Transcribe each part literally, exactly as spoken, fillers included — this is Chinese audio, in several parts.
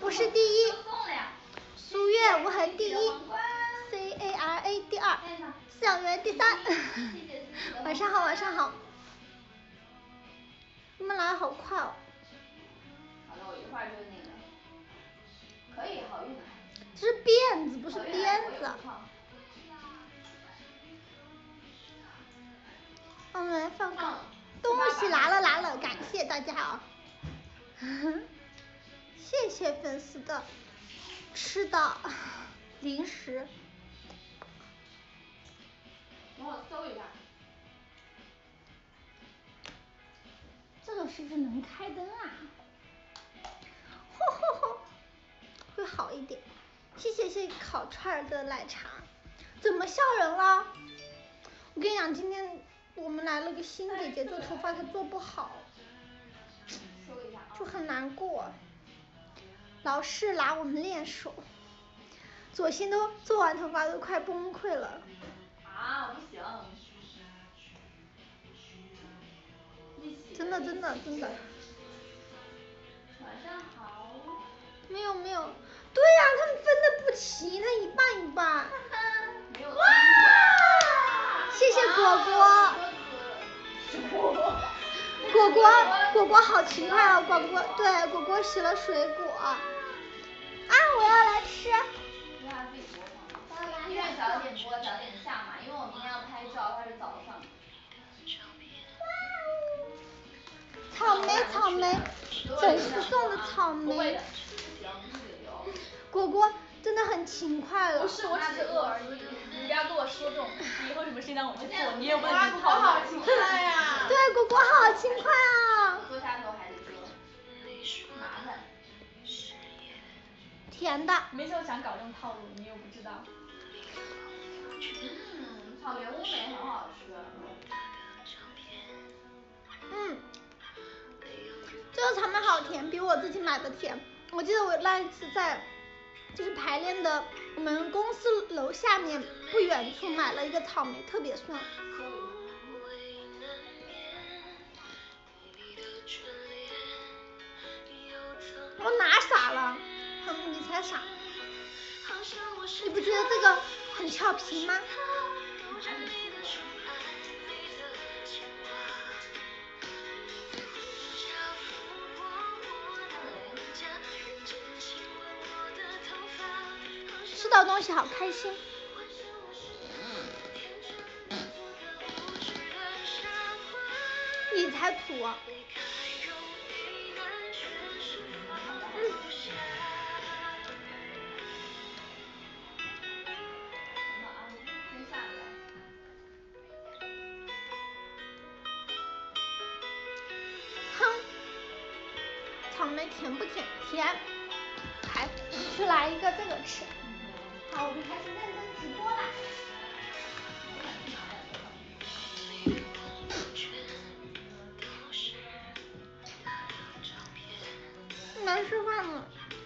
不是第一，苏月无痕第一 ，C A R A 第二，饲养员第三。晚上好，晚上好。你们来的好快哦。 好了，我一会儿就那个，可以好运的。 这是辫子，不是鞭子。我们来放放东西来了来了，感谢大家啊！谢谢粉丝的吃的零食。 等我搜一下。 这个是不是能开灯啊？吼吼吼，会好一点。谢谢谢谢烤串的奶茶，怎么笑人了？我跟你讲，今天我们来了个新姐姐，做头发可做不好，就很难过。老是拿我们练手，左心都做完头发都快崩溃了。 啊，不行。 真的真的真的。 晚上好。 没有没有，对呀、啊，他们分的不齐，他一半一半。 没有。 哇！谢谢果果。果果果果好勤快啊！果果对果果洗了水果。啊，我要来吃。 让他自己播放。因为早点播早点下嘛，因为我明天要拍照，它是早上。 草莓草莓，粉丝送的草莓。果果真的很勤快了。 不是，我只是饿而已。你不要跟我说这种，以后什么事情让我去做，你也不能果果好勤快呀。 对，果果好勤快啊。 做下头还得做，麻烦。 甜的。 没时候想搞这种套路，你又不知道。 嗯，草莓乌梅很好吃。 嗯，这个草莓好甜，比我自己买的甜。我记得我那一次在就是排练的我们公司楼下面不远处买了一个草莓，特别酸。我哪傻了？嗯，你才傻。你不觉得这个很俏皮吗？吃到东西好开心。你才土啊。嗯。哼，草莓甜不甜？甜。来，去来一个这个吃。好，我们开始认真直播啦。没吃饭呢。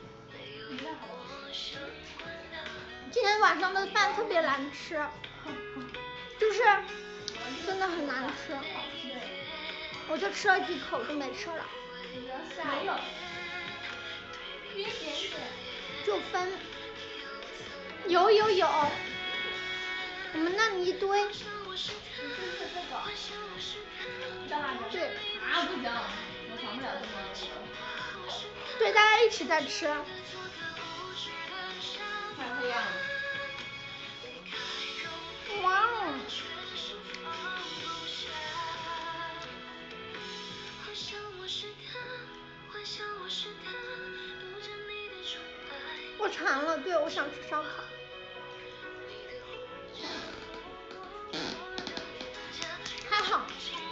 今天晚上的饭特别难吃，就是真的很难吃，我就吃了几口就没吃了。 没有。一点点。 就分。有有有，我们那里一堆。 你试试这个。 对。 啊，不行，我尝不了这么多。 对，大家一起在吃。 太黑暗了。 哇哦。我馋了，对，我想吃烧烤。还好。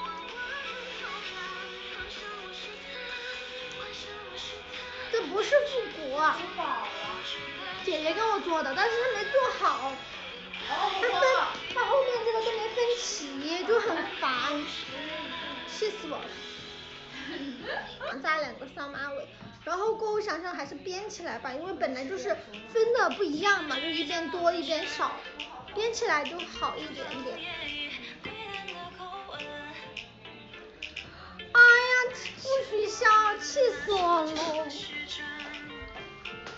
这不是复古。姐姐给我做的，但是她没做好。她分，她后面这个都没分齐，就很烦，气死我了。加两个桑马尾，然后过后想想还是编起来吧，因为本来就是分的不一样嘛，就一边多一边少，编起来就好一点点。哎呀，不许笑，气死我了！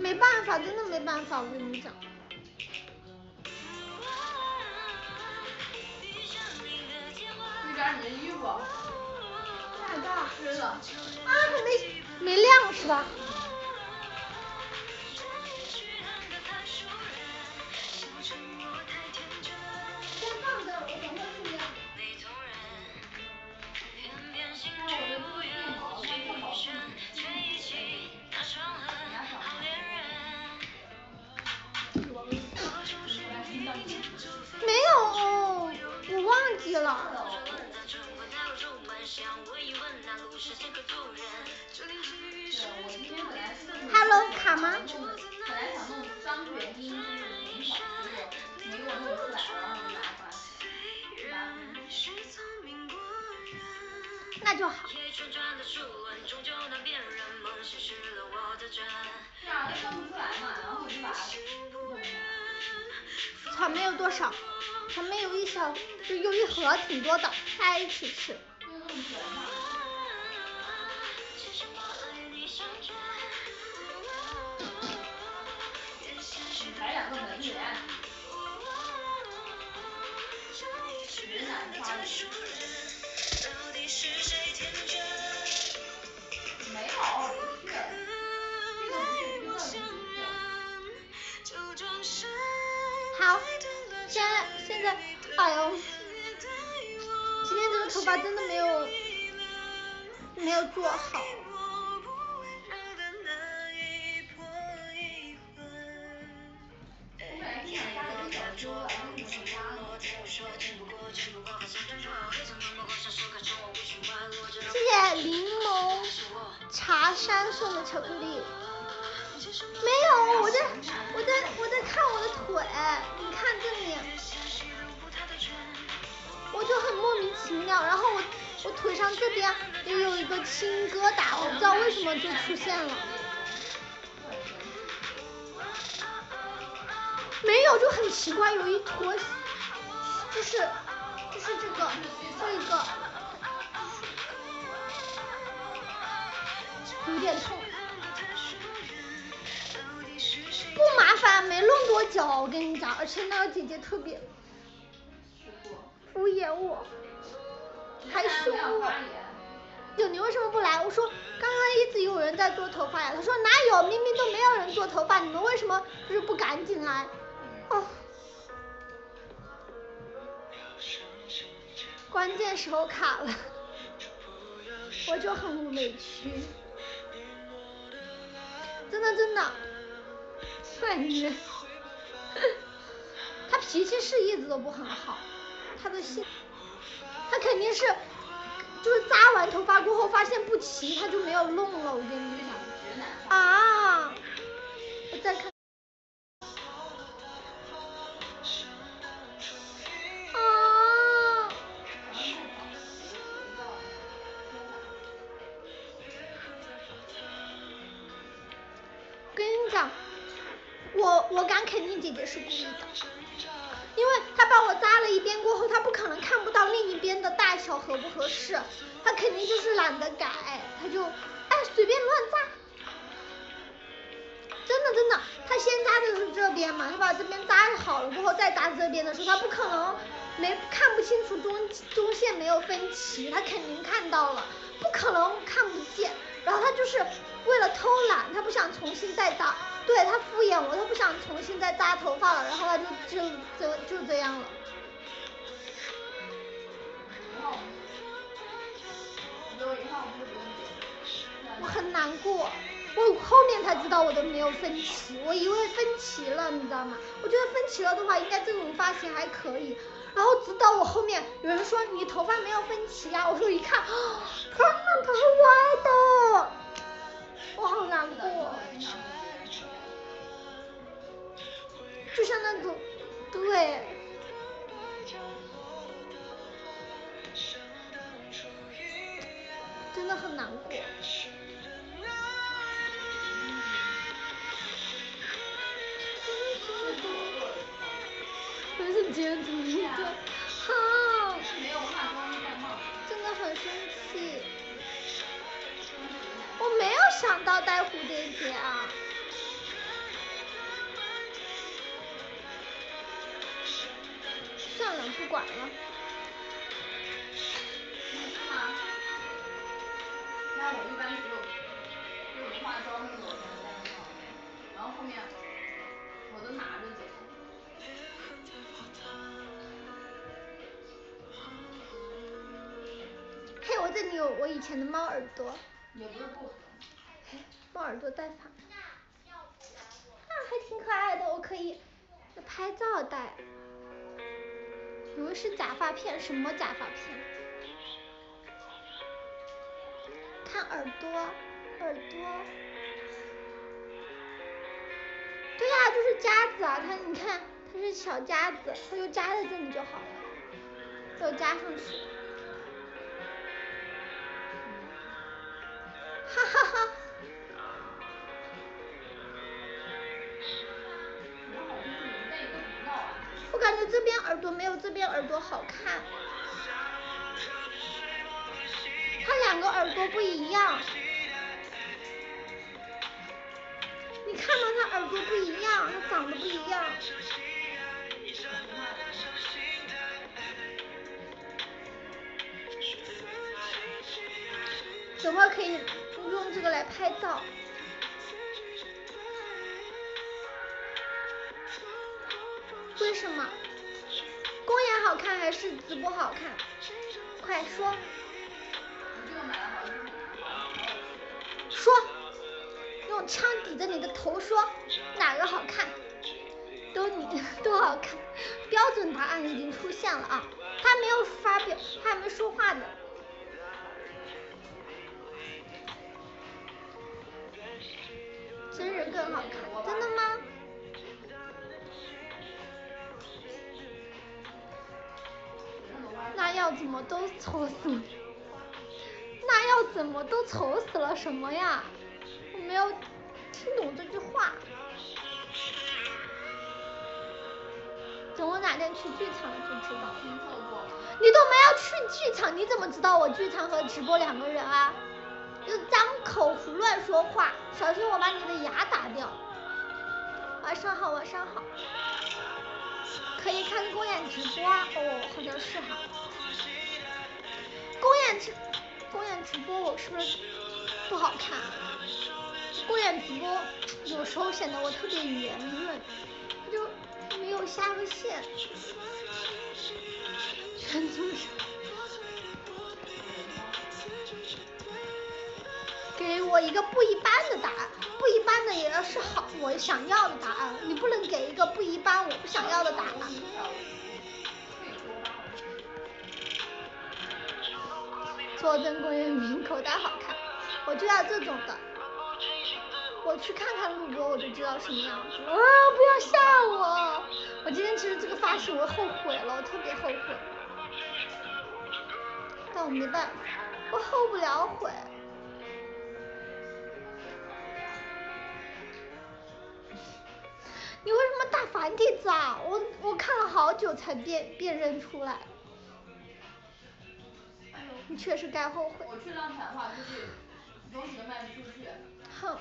没办法，真的没办法，我跟你讲。 那边你的衣服。 哪个？ 湿了。 啊，还没没晾是吧？先放这儿，我等会儿去晾。没有，我忘记了。Hello， 卡吗？ 本来想弄张元英就是很好，结果没给我弄出来，然后就拿过来。 那就好。 是啊，那弄不出来嘛，然后我就把它弄下来。 草莓有多少？草莓有一小，就有一盒，挺多的，大家一起吃。 来两个门帘。云南花园。没有，不是。这个不是，这个不是。 好，现在现在，哎呦，今天这个头发真的没有没有做好。谢谢柠檬茶山送的巧克力。没有，我在我在我在看我的腿，你看这里，我就很莫名其妙，然后我我腿上这边也有一个青疙瘩，我不知道为什么就出现了。没有，就很奇怪，有一坨，就是就是这个这个有点痛。不麻烦，没弄多久，我跟你讲，而且那个姐姐特别敷衍我，还凶我。就你为什么不来？我说刚刚一直有人在做头发呀。他说哪有，明明都没有人做头发，你们为什么就是不赶紧来？哦，关键时候卡了，我就很委屈，真的真的。感觉他脾气是一直都不很好，他的性，他肯定是就是扎完头发过后发现不齐，他就没有弄了。我跟你讲啊，我再看啊，我跟你讲。我我敢肯定姐姐是故意的，因为她把我扎了一边过后，她不可能看不到另一边的大小合不合适，她肯定就是懒得改，她就哎随便乱扎。真的真的，她先扎的是这边嘛，她把这边扎好了过后再扎这边的时候，她不可能没看不清楚中中线没有分齐，她肯定看到了，不可能看不见。然后她就是为了偷懒，她不想重新再扎。对，他敷衍我，他不想重新再扎头发了，然后他就就就就这样了。我很难过，我后面才知道我都没有分齐，我以为分齐了，你知道吗？我觉得分齐了的话，应该这种发型还可以。然后直到我后面有人说你头发没有分齐呀、啊，我说一看，天哪，它是歪的，我好难过。就像那种，对，真的很难过。我是截图一个，好，真的很生气。我没有想到戴蝴蝶结啊。 不管了。 那我一般只有就是化妆的时候才能戴上，然后后面我都拿着走。 嘿，我这里有我以前的猫耳朵。 也不是不合。 嘿，猫耳朵戴法。啊，还挺可爱的，我可以拍照戴。以为是假发片，什么假发片？看耳朵，耳朵。对呀、啊，就是夹子啊，它你看它是小夹子，它就夹在这里就好了，就夹上去。哈哈哈。我感觉这边耳朵没有这边耳朵好看，它两个耳朵不一样，你看到它耳朵不一样，它长得不一样。等会儿可以用这个来拍照。为什么？公演好看还是直播好看？快说。说，用枪抵着你的头说，哪个好看？都你都好看。标准答案已经出现了啊，他没有发表，他还没说话呢。真人更好看，真的吗？那要怎么都丑死了？那要怎么都丑死了什么呀？我没有听懂这句话。等我哪天去剧场就知道。你都没有去剧场，你怎么知道我剧场和直播两个人啊？就张口胡乱说话，小心我把你的牙打掉。晚上好，晚上好。可以看公演直播啊，哦，好像是哈。公演直公演直播我是不是不好看？公演直播有时候显得我特别圆润，就没有下个线，全都是。给我一个不一般的答案，不一般的也要是好我想要的答案，你不能给一个不一般我不想要的答案。坐镇公园名口袋好看，我就要这种的。我去看看录播我就知道什么样子。啊！不要吓我！我今天其实这个发型我后悔了，我特别后悔，但我没办法，我后不了悔。你为什么打繁体字啊？我我看了好久才辨辨认出来。你确实该后悔。 我去浪彩话出去，东西都卖不出去。 哼。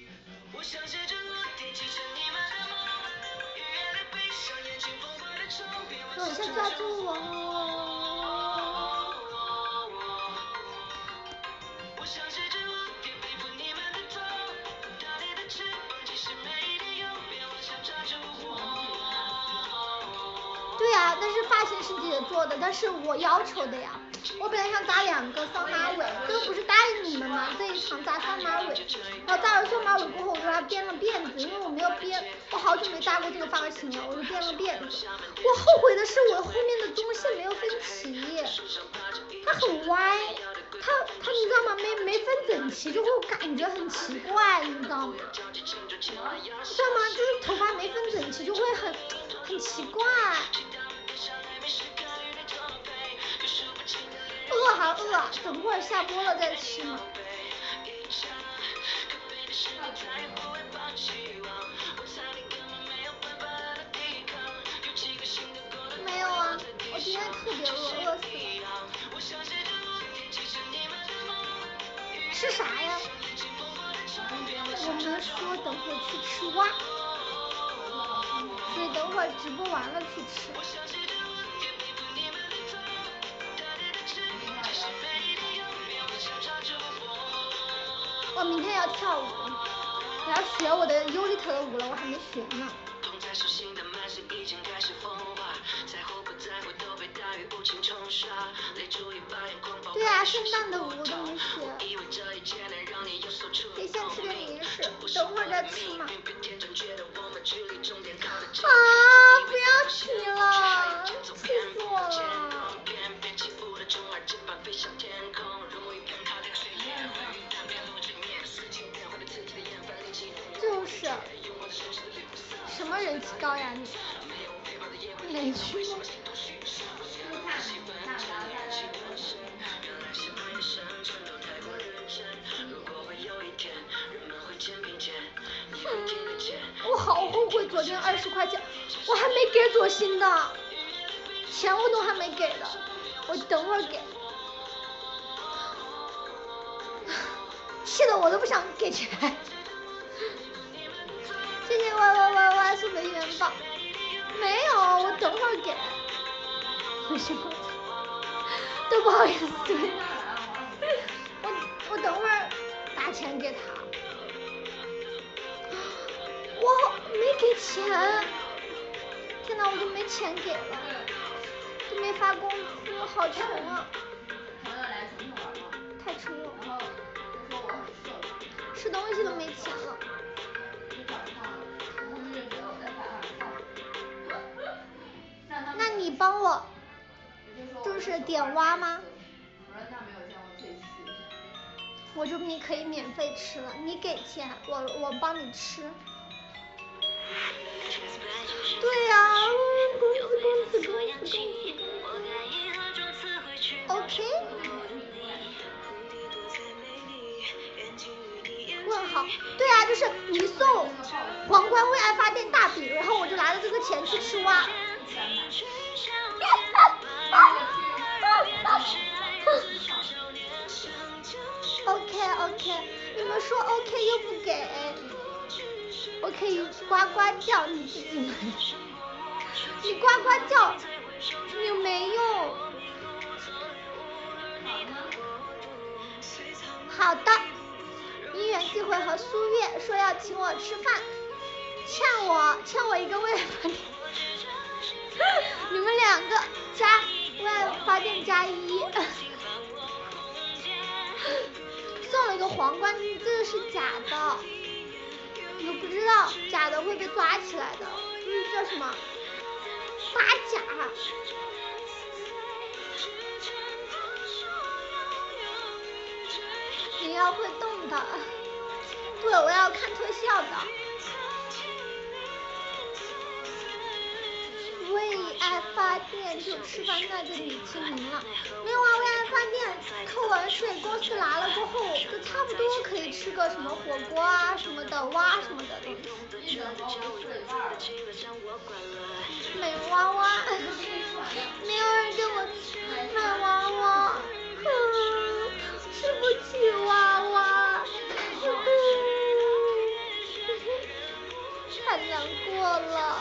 等一下抓住我。对呀、啊，但是发型是自己做的，但是我要求的呀。我本来想扎两个双马尾，这不是答应你们吗？这一场扎双马尾，然后扎了双马尾过后，我给它编了辫子，因为我没有编，我好久没扎过这个发型了，我就编了辫子。我后悔的是我后面的中线没有分齐，它很歪，它它你知道吗？没没分整齐，就会感觉很奇怪，你知道吗？你知道吗？就是头发没分整齐，就会很很奇怪。饿还饿，等会儿下播了再吃嘛。没有啊，我今天特别饿，饿死了。吃啥呀？我们说等会儿去吃蛙，所以等会儿直播完了去吃。 我明天要跳舞，我要学我的尤里特的舞了，我还没学呢。对啊，圣诞的舞我都没学。可以先吃点零食，等会儿再吃嘛。啊！不要提了，气死我了。就是，什么人气高呀你？哪区吗？我好后悔昨天二十块钱，我还没给左心的，钱我都还没给的，我等会儿给。气得我都不想给钱。谢谢 Y Y Y Y 送的一元宝，没有，我等会儿给。为什么？都不好意思对。我我等会儿打钱给他。我没给钱，天哪，我都没钱给了，都没发工资，好穷啊！太穷了，吃东西都没钱了。那你帮我就是点蛙吗？我就你可以免费吃了，你给钱，我我帮你吃。对呀、啊，公子公子公子公子。OK。问号，对啊，就是你送皇冠为爱发电大饼，然后我就拿着这个钱去吃蛙。OK OK， 你们说 OK 又不给，我可以呱呱叫，你自己买。你呱呱叫有没用？好的。一元机会和苏月说要请我吃饭，欠我欠我一个为爱发电，你们两个加为爱发电加一，送了一个皇冠，这个是假的，你们不知道假的会被抓起来的，这叫什么？发假。你要会动的，对，我要看特效的。为爱发电就吃饭，那就你清明了。没有啊，为爱发电扣完税，公司拿了过后，就差不多可以吃个什么火锅啊什么的，蛙什么的东西。没娃娃，没有人给我买娃娃，嗯，吃不起娃娃，嗯，太难过了。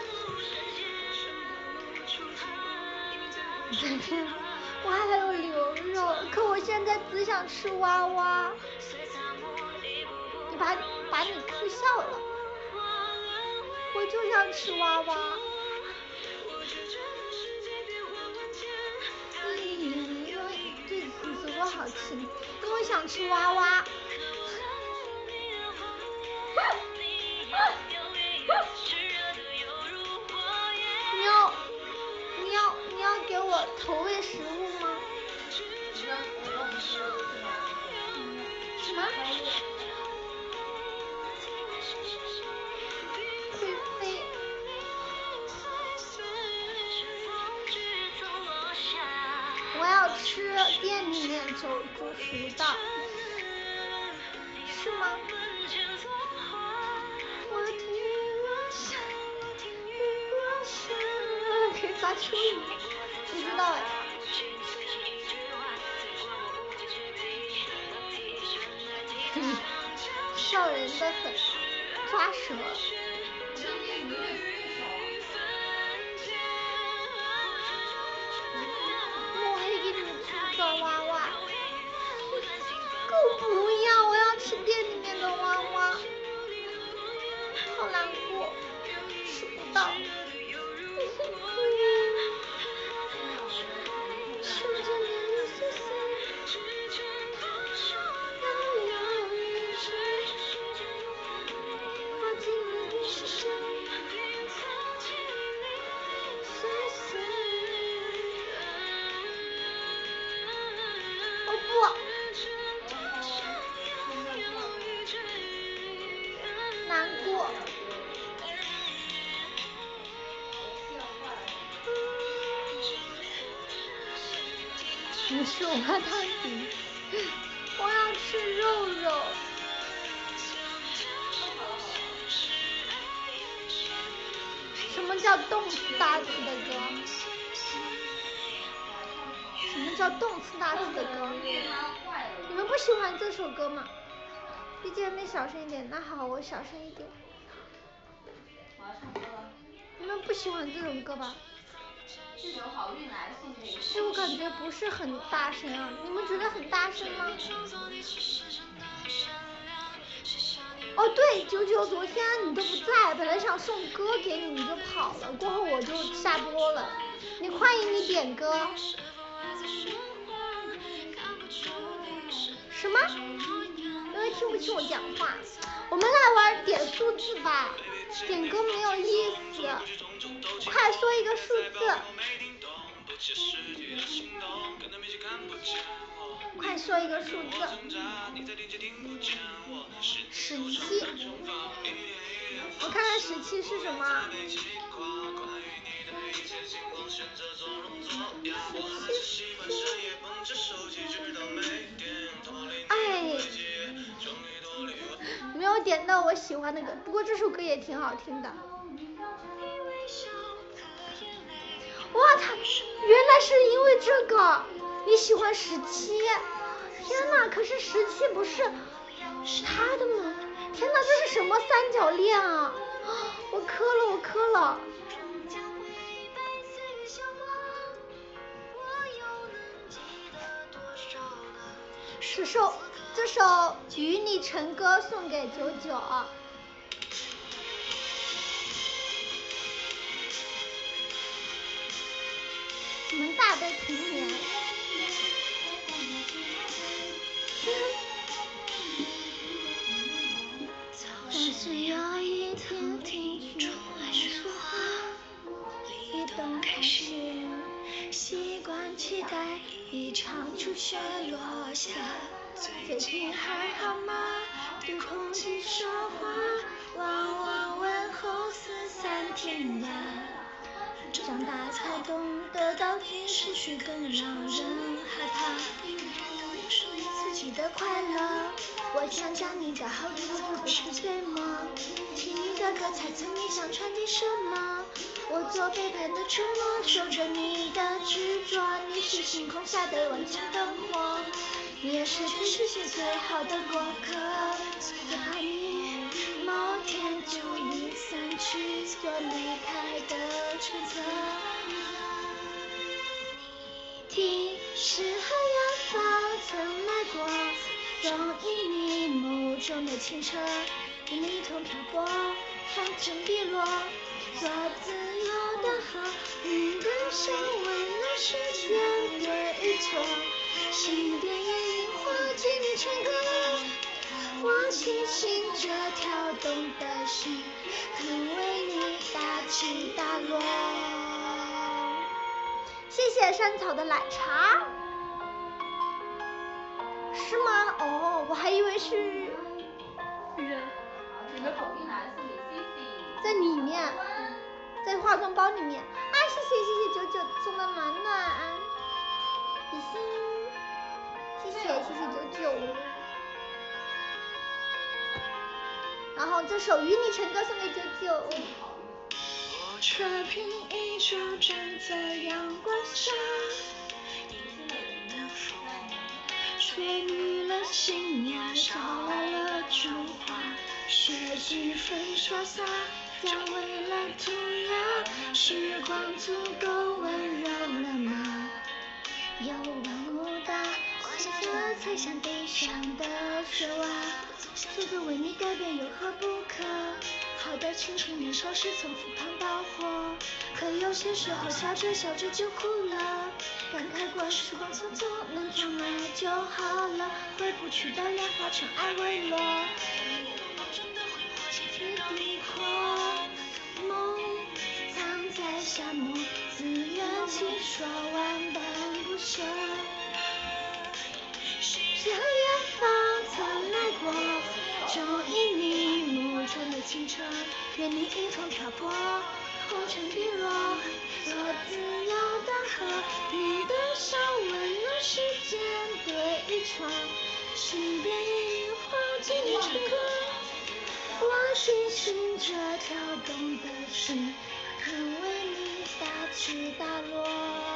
我还有牛肉，可我现在只想吃娃娃。你把把你哭笑了，我就想吃娃娃。嗯，因为对紫色多好吃，因为想吃娃娃。你要你要你要给我投喂食物吗？什么？会飞。我要吃店里面煮煮熟的，是吗？我听我想，我想，可以发出语，不知道哎。笑人的很，抓舌。我还给你们吃个娃娃，可不要，我要吃店好难过，吃不到。哦不。难过。你是我汤底，我要吃肉肉。什么叫动词大词的歌？什么叫动词大词的歌？你们不喜欢这首歌吗？B G M 小声一点，那好，我小声一点。你们不喜欢这种歌吧？ 这首好运来送给。 是我感觉不是很大声啊，你们觉得很大声吗？哦对，九九，昨天你都不在，本来想送歌给你，你就跑了，过后我就下播了。你欢迎你点歌。什么？因为听不清我讲话。我们来玩点数字吧，点歌没有意思。快说一个数字。快说一个数字。十七。我看看十七是什么。哎，没有点到我喜欢的歌，不过这首歌也挺好听的。哇，他原来是因为这个你喜欢十七，天哪！可是十七不是他的吗？天哪，这是什么三角恋啊！我磕了，我磕了。这首这首《与你成歌》送给九九。你们大的童年。但是有一天听出来说话，一动开始习惯期待一场初雪落下。最近还好吗？对空气说话，往往问候四三天呀。长大才懂得到底失去更让人害怕。属于自己的快乐，我想将你的好日子不是对吗？听你的歌猜测你想传递什么？我做背叛的承诺，守着你的执着。你是星空下的万千灯火，你也是全世界最好的过客。最怕你某天就已散去，做离开的选择。听诗和远方曾来过，容易你眸中的清澈，与你一同漂泊，红尘碧落，做自由的河，云的香温暖世间对与错，心电也樱花与你成歌，我庆幸这跳动的心，肯为你大起大落。谢谢山草的奶茶。是吗？哦，我还以为是人。 你的口音来送给 C C。 在里面，在化妆包里面。啊，谢谢谢谢九九送的暖暖，比心，谢谢谢谢九九。然后这首《与你成歌》送给九九。车凭依旧站在阳光下，吹绿了新芽，捎来了烛花，雪几分潇洒，将未来涂鸦。时光足够温柔了吗？有万物大，花香色彩像地上的雪花，这个为你改变有何不可？ 好的青春年少时从赴汤蹈火，可有些时候笑着笑着就哭了，感慨过时光匆匆，能重来就好了，回不去的莲花尘埃未落，地阔梦藏在沙漠，自圆其说万般不舍，是和远方曾来过，终因你目中的清澈，愿你一同漂泊，红尘碧落，做自由的河，你的笑温暖世间对一场，诗边樱花尽成歌，我心寻着跳动的心，肯为你大起大落。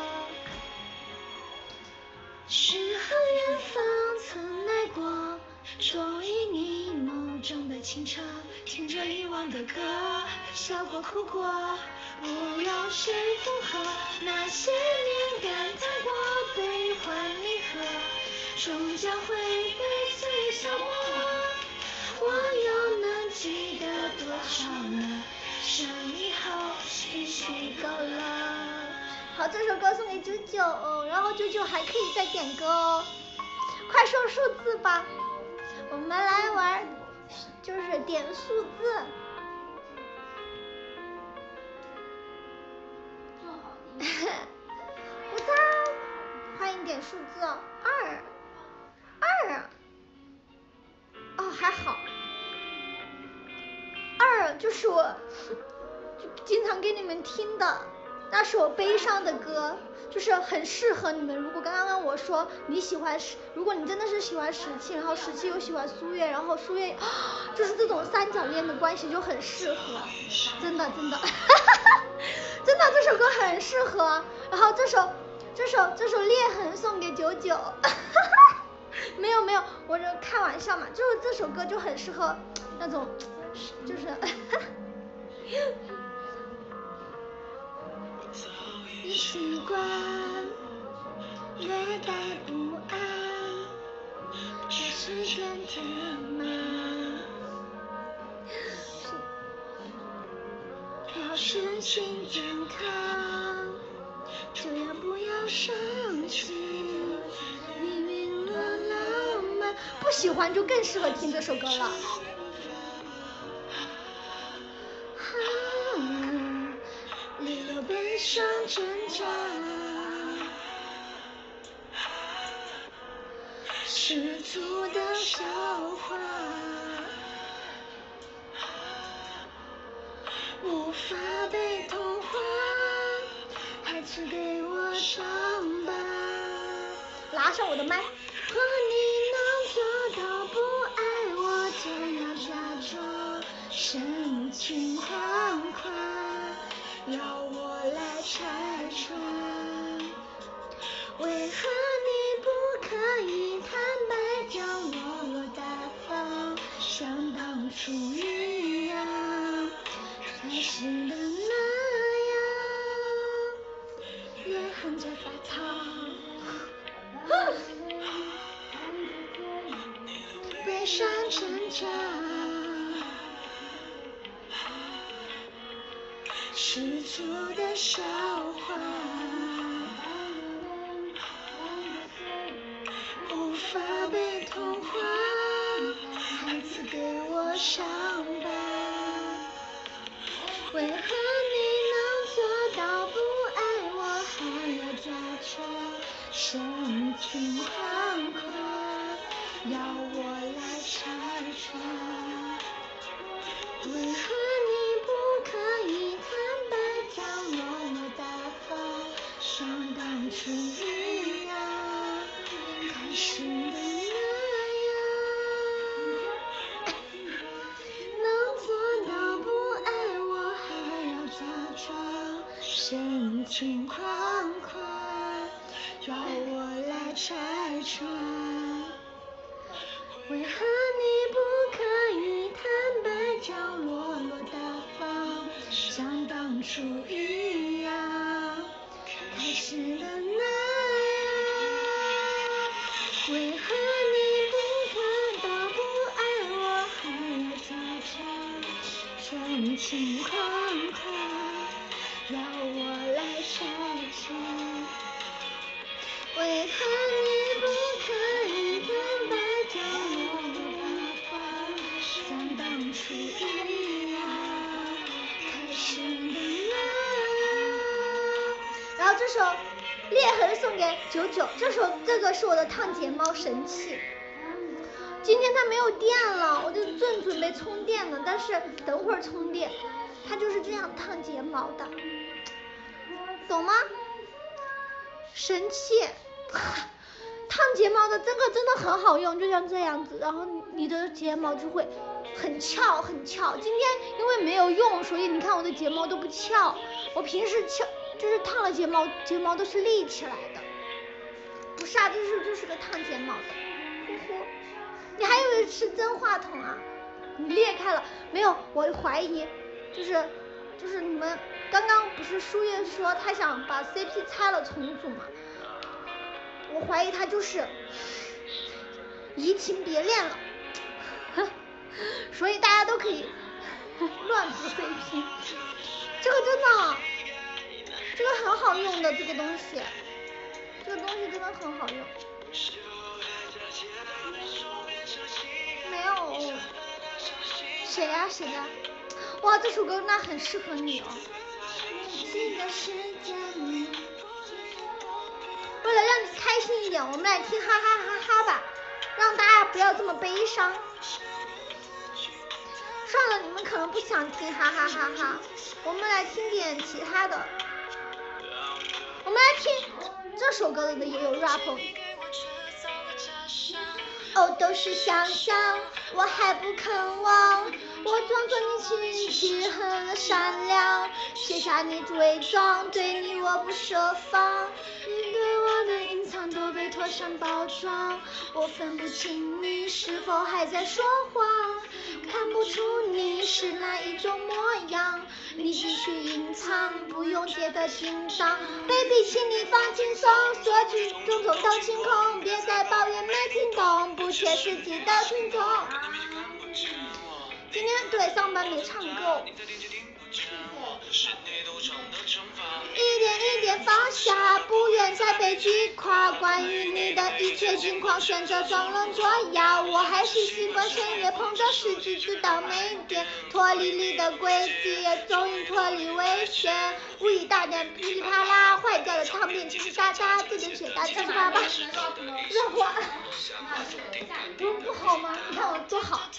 是和远方曾来过，终因你眸中的清澈，听着遗忘的歌，笑过哭过，不有谁附和，那些年感叹过悲欢离合，终将会被岁消磨，我又能记得多少呢？生以后许许够了。好，这首歌送给九九，然后九九还可以再点歌哦，快说数字吧，我们来玩，就是点数字。 做好第一。 不到，欢迎点数字哦，二，二，哦还好，二就是我就经常给你们听的。那是我悲伤的歌，就是很适合你们。如果刚刚我说你喜欢石，如果你真的是喜欢石器，然后石器又喜欢苏月，然后苏月就是这种三角恋的关系就很适合，真的真的，真的这首歌很适合。然后这首这首这首裂痕送给九九，没有没有，我就开玩笑嘛，就是这首歌就很适合那种，就是。已习惯略带不安，这时间填满，要身心健康，就要不要生气，命运的浪漫，不喜欢就更适合听这首歌了。离了悲伤挣扎，世俗的笑话，无法被同化，还只给我伤疤。拉上我的麦。若你能做到不爱我，就要假装深情款款，要我来拆穿，为何你不可以坦白讲，落落大方，像当初一样，开始的那样，裂痕在发烫，悲伤挣扎，世俗的笑话，无法被同化，还赐给我伤疤，为何你能做到不爱我，还要假装深情款款，要我来拆穿，为何你不可以坦白讲，落落大方，像当初一样，开始的那样，能做到不爱我，还要假装深情款款，要我来拆穿，为何你不可以坦白讲，落落大方，像当初一样，开始的那样，为何你不看到不爱我，还要假装样轻狂狂，要我来消遣。为何你不可以坦白将我打发，像当初一样太深的爱。然后这首裂痕送给九九，这首这个是我的烫睫毛神器。今天它没有电了，我就正准备充电呢，但是等会儿充电。它就是这样烫睫毛的，懂吗？神器，烫睫毛的这个真的很好用，就像这样子，然后你的睫毛就会很翘很翘。今天因为没有用，所以你看我的睫毛都不翘，我平时翘就是烫了睫毛，睫毛都是立起来的。不是啊，这是这是个烫睫毛的，呼呼。你还以为是真话筒啊？你裂开了没有？我怀疑就是就是你们刚刚不是书月说他想把 C P 拆了重组吗？我怀疑他就是移情别恋了，所以大家都可以乱组 C P。这个真的，这个很好用的这个东西，这个东西真的很好用。没有，谁呀、啊、谁的？哇，这首歌那很适合你哦。为了让你开心一点，我们来听哈哈哈哈吧，让大家不要这么悲伤。算了，你们可能不想听哈哈哈哈，我们来听点其他的。我们来听这首歌的也有 rap。哦，都是想象，我还不肯忘，我装作你其实很善良，卸下你伪装，对你我不设防，你对我的隐藏都被妥善包装，我分不清你是否还在说谎，看不出你是哪一种模样，你继续隐藏，不用觉得紧张 ，baby 请你放轻松，说句种种都清空，别再抱怨没听懂，不切实际的听众。今天对上班没唱够。一点一点放下，不愿再被击垮，关于你的一切近况选择装聋作哑，我还是习惯深夜碰着实质直到没电，脱离你的轨迹也终于脱离危险，无意大点噼里啪啦，坏掉的唱片叽叽喳喳，这点血大叽叽叭叭，热火不不好吗？你看我多好。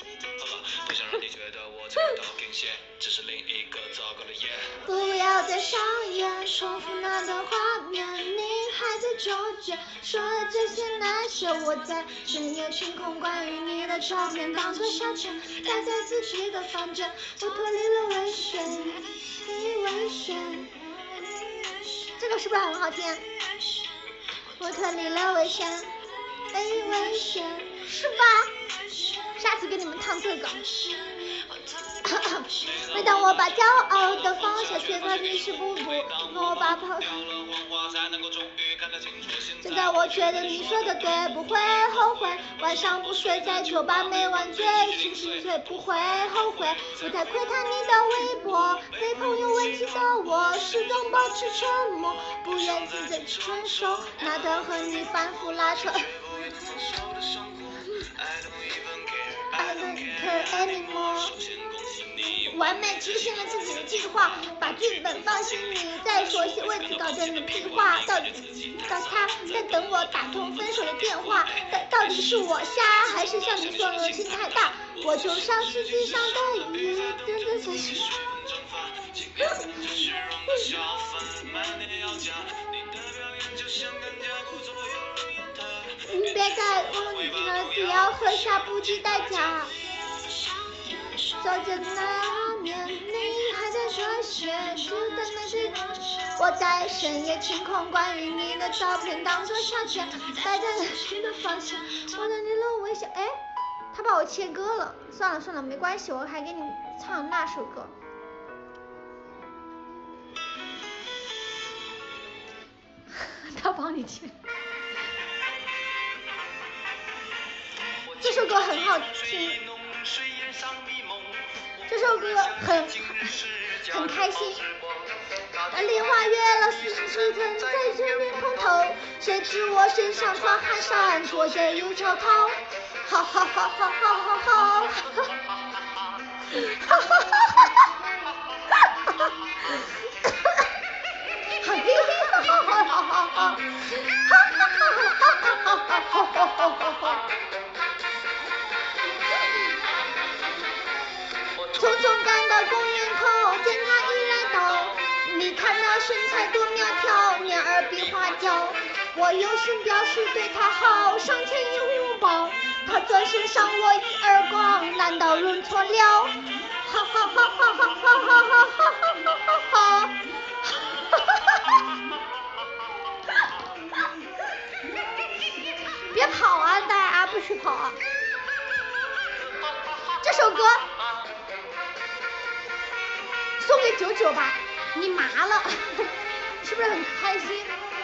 不要再上演重复那段画面，你还在纠结说了这些那些，我在深夜清空关于你的照片当作消遣，待在自己的房间，我脱离了危险，危险。这个是不是很好听？我脱离了危险，危险，是吧？下次给你们唱这个。每当我把骄傲的放下，却怕你是不不我把跑。现在我觉得你说的对，不会后悔。晚上不睡在酒吧没完醉，清醒却不会后悔。不再窥探你的微博，非朋友问起的我，始终保持沉默，不愿自己承受那段和你反复拉扯。I don't care anymore。完美执行了自己的计划，把剧本放心里，再说些为此搞成的屁话。到底到他在等我打通分手的电话，到底是我瞎，还是像你说的心太大？我就像世界上的鱼，真的是。你别再忘记了，只要喝下不计代价。照着那面，你还在说些，只等那句。我在深夜清空关于你的照片当作消遣，待在你的方向，我对你的微笑。哎，他把我切歌了，算了算了，没关系，我还给你唱那首歌。他帮你切。这首歌很好听。 这首歌很很开心。梨花月了四十层，在这边碰头，谁知我身上穿汗衫，左肩有条套，哈哈哈哈哈哈哈，哈哈哈哈哈，嘿嘿哈哈哈哈哈，哈哈哈哈哈哈。匆匆赶到公园口，见他一来到，你看那身材多苗条，面儿比花娇。我有心表示对他好，上前一拥抱，他转身赏我一耳光，难道认错了？哈哈哈哈哈哈哈哈哈哈哈哈！别跑啊，大家不许跑啊！这首歌送给九九吧，你麻了，是不是很开心？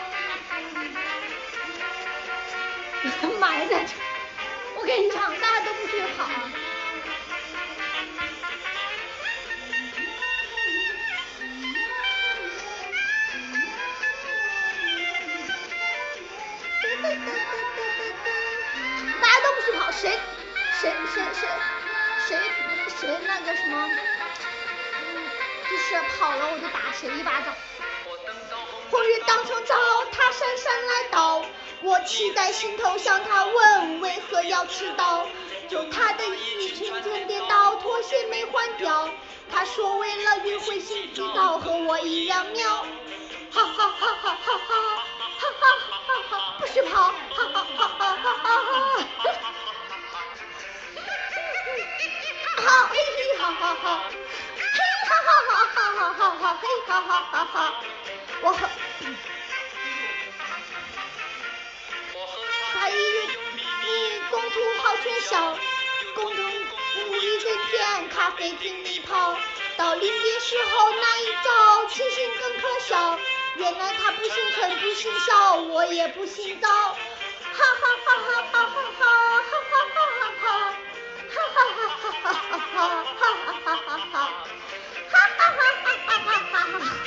埋在这，我跟你讲，大家都不许跑。大家都不许跑，谁谁谁谁谁谁那个什么，就是跑了我就打谁一巴掌。红日当空照，他姗姗来到，我期待心头向他问为何要迟到，就他的一瞬间跌倒，拖鞋没换掉，他说为了约会心知道，和我一样妙，哈哈哈哈哈哈哈哈哈哈，不许跑，哈哈哈哈哈哈哈，好嘿嘿哈哈哈，嘿哈哈哈哈哈哈哈，嘿哈哈哈哈，我和他一你共图好喧嚣，共同无意跟天咖啡厅里跑，到临别时候那一招清醒更可笑，原来他不姓陈不姓肖，我也不姓赵，哈哈哈哈哈哈哈哈哈哈哈哈，哈哈哈哈哈哈哈哈哈哈哈哈哈哈，哈哈哈哈哈哈哈哈。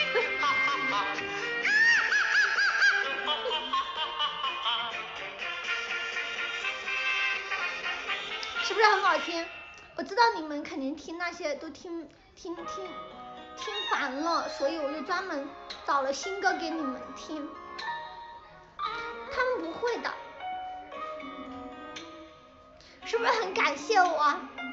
是不是很好听？我知道你们肯定听那些都听听听听烦了，所以我就专门找了新歌给你们听。他们不会的，是不是很感谢我？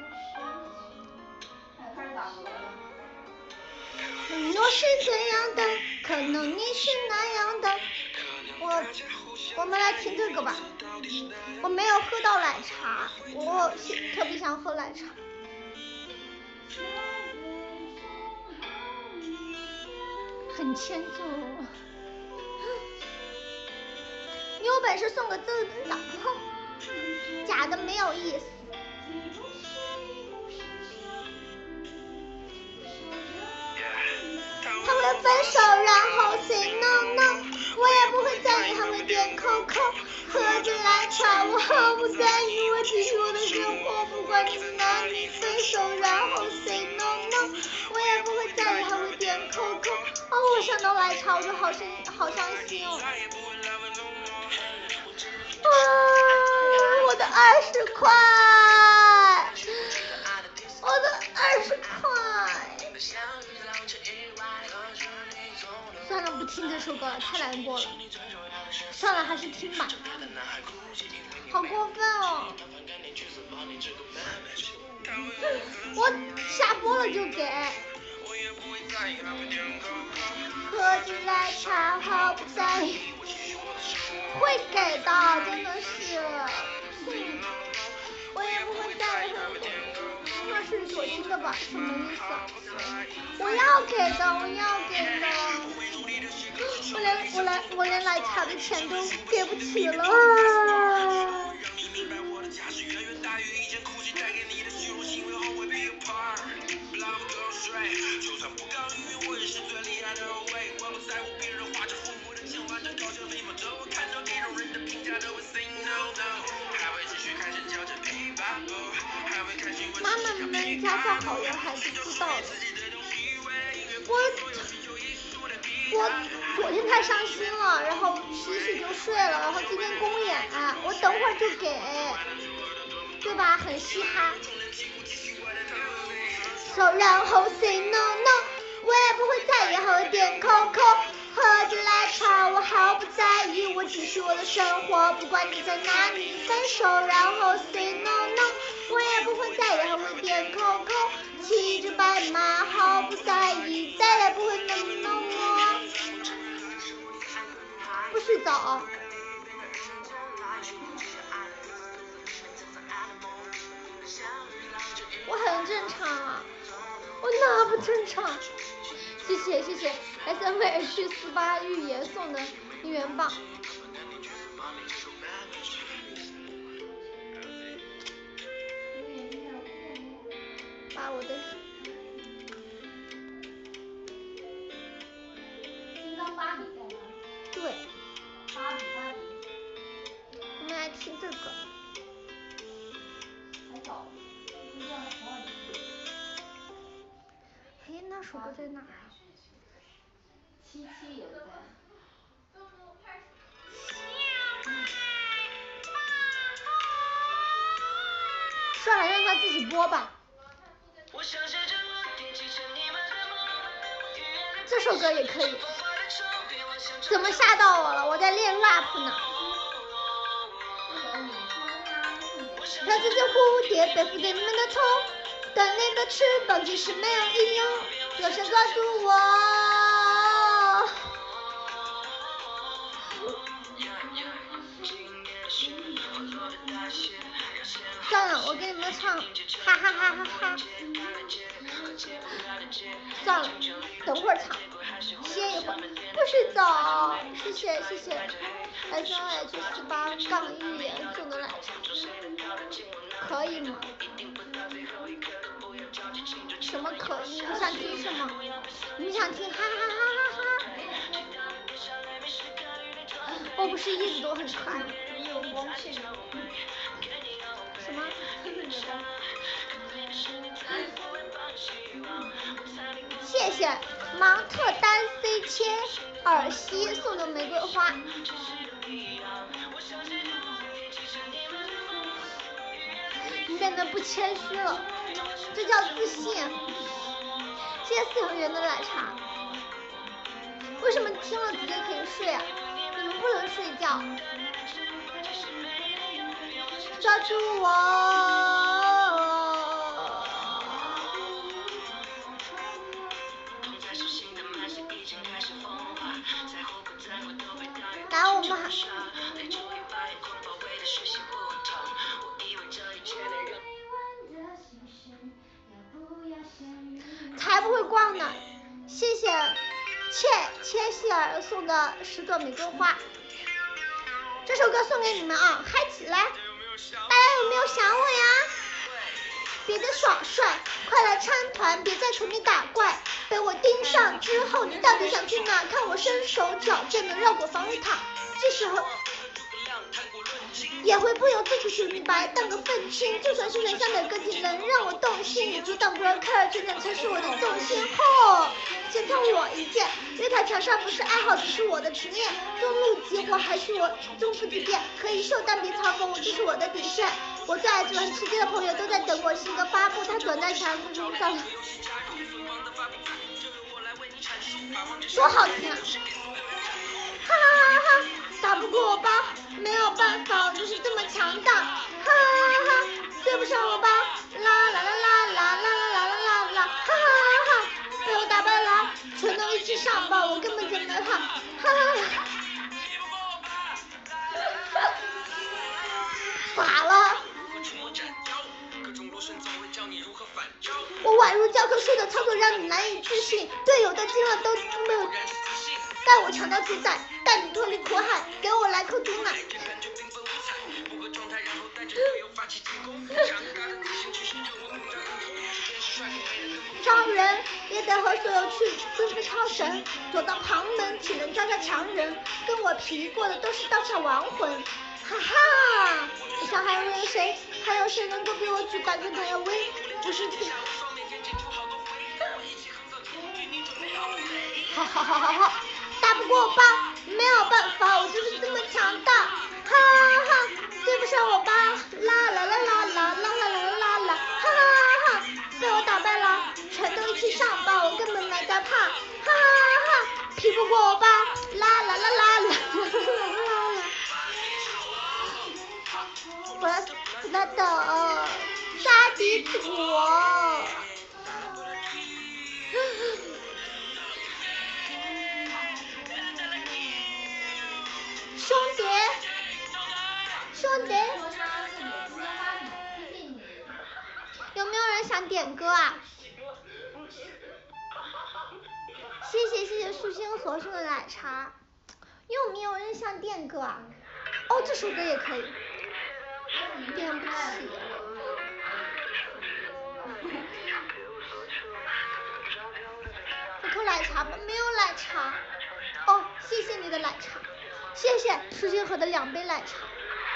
我是这样的，可能你是那样的。我我们来听这个吧。我没有喝到奶茶，我特别想喝奶茶。很欠揍，你有本事送个自尊党，哼，假的没有意思。他会分手，然后 say no no， 我也不会在意，他会点扣扣，喝着奶茶，我毫不在意，我继续我的生活，不管你哪里分手，然后 say no no， 我也不会在意，他会点扣扣。哦，我想到奶茶，我就好伤好伤心哦。啊，我的二十块，我的二十块。算了，不听这首歌了，太难过了。算了，还是听吧。好过分哦！我下播了就给。喝着奶茶，毫不在意。会给的，真的是。嗯，我也不会在意。那是索性的吧？什么意思？我要给的，我要给的。我连我连我连奶茶的钱都给不起了。啊妈他们们加算好友还是知道的。我我昨天太伤心了，然后洗洗就睡了，然后今天公演，我等会儿就给，对吧？很嘻哈。So 然后 say no no， 我也不会再以后点扣扣。喝着奶茶，我毫不在意，我继续我的生活，不管你在哪里分手，然后 say no no， 我也不会再以后点扣扣，骑着白马毫不在意，再也不会那么弄我。不许走。我很正常啊，我哪不正常？谢谢谢谢 S M H 四八预言送的一元棒。把我的金刚芭比在吗？ 对。 芭比芭比。 我们来听这个。 还早，不知道十二点。 嘿，那首歌在哪儿？ 七七也在。 算了，让他自己播吧。这首歌也可以。怎么吓到我了？我在练 rap 呢。它这只蝴蝶背负着你们的头，但你的翅膀其实没有应用，有谁抓住我？算了，我给你们唱，哈哈哈哈哈。算了，等会儿唱，歇一会儿。不许走，谢谢谢谢 S N H 十八杠预言送的奶茶，可以吗？什么可以？你们想听什么？你们想听哈哈哈哈哈？我不是一直都很可爱吗？ 你有光线。 什么？谢谢芒特丹 C 切尔西送的玫瑰花。你变得不谦虚了，这叫自信。谢谢四永元的奶茶。为什么听了直接可以睡啊？你们不能睡觉。抓住我。来，我们还才不会逛呢。谢谢切切希尔送的十朵玫瑰花。这首歌送给你们啊，嗨起来！大家有没有想我呀？别再耍帅，快来参团，别在群里打怪。被我盯上之后，你到底想去哪？看我身手矫健的绕过防御塔，这时候也会不由自主去明白，当个愤青，就算是人像哪个技能让我动心，你阻挡不了开尔真正才是我的重心。吼，先蹭我一剑，擂台场上不是爱好，只是我的执念。中路激活还需我中复几遍，可以秀但别嘲讽我，这是我的底线。我最爱这款世界的朋友都在等我新歌发布，他短暂强不中上，多好听啊！哈哈哈哈，打不过我吧？没有办法，我就是这么强大。哈哈哈哈，追不上我吧？啦啦啦啦啦啦啦啦啦啦！哈哈哈哈，被我打败了，全都一起上吧，我根本就没怕。哈哈哈。咋了？我宛如教科书的操作让你难以置信，队友的惊了都没有带我抢到主宰，带你脱离苦海，给我来口毒奶。超人也得和所有去对付超神，躲到旁门只能抓抓强人，跟我皮过的都是道上亡魂。哈哈，我想还有谁？还有谁能够比我举百个朋友威？ 不是听。好好好好好，打不过我吧，没有办法，我就是这么强大，哈哈哈，对不上我吧，啦啦啦啦啦啦啦啦啦啦，哈哈哈，被我打败了，全都一起上吧，我根本没在怕，哈哈哈，拼不过我吧，啦啦啦啦啦啦啦啦，我要死了的，杀敌我。兄弟，兄弟，有没有人想点歌啊？谢谢谢谢素心和顺的奶茶。有没有人想点歌啊？哦，这首歌也可以。点不起。一口奶茶吧，没有奶茶。哦，谢谢你的奶茶。谢谢舒心河的两杯奶茶，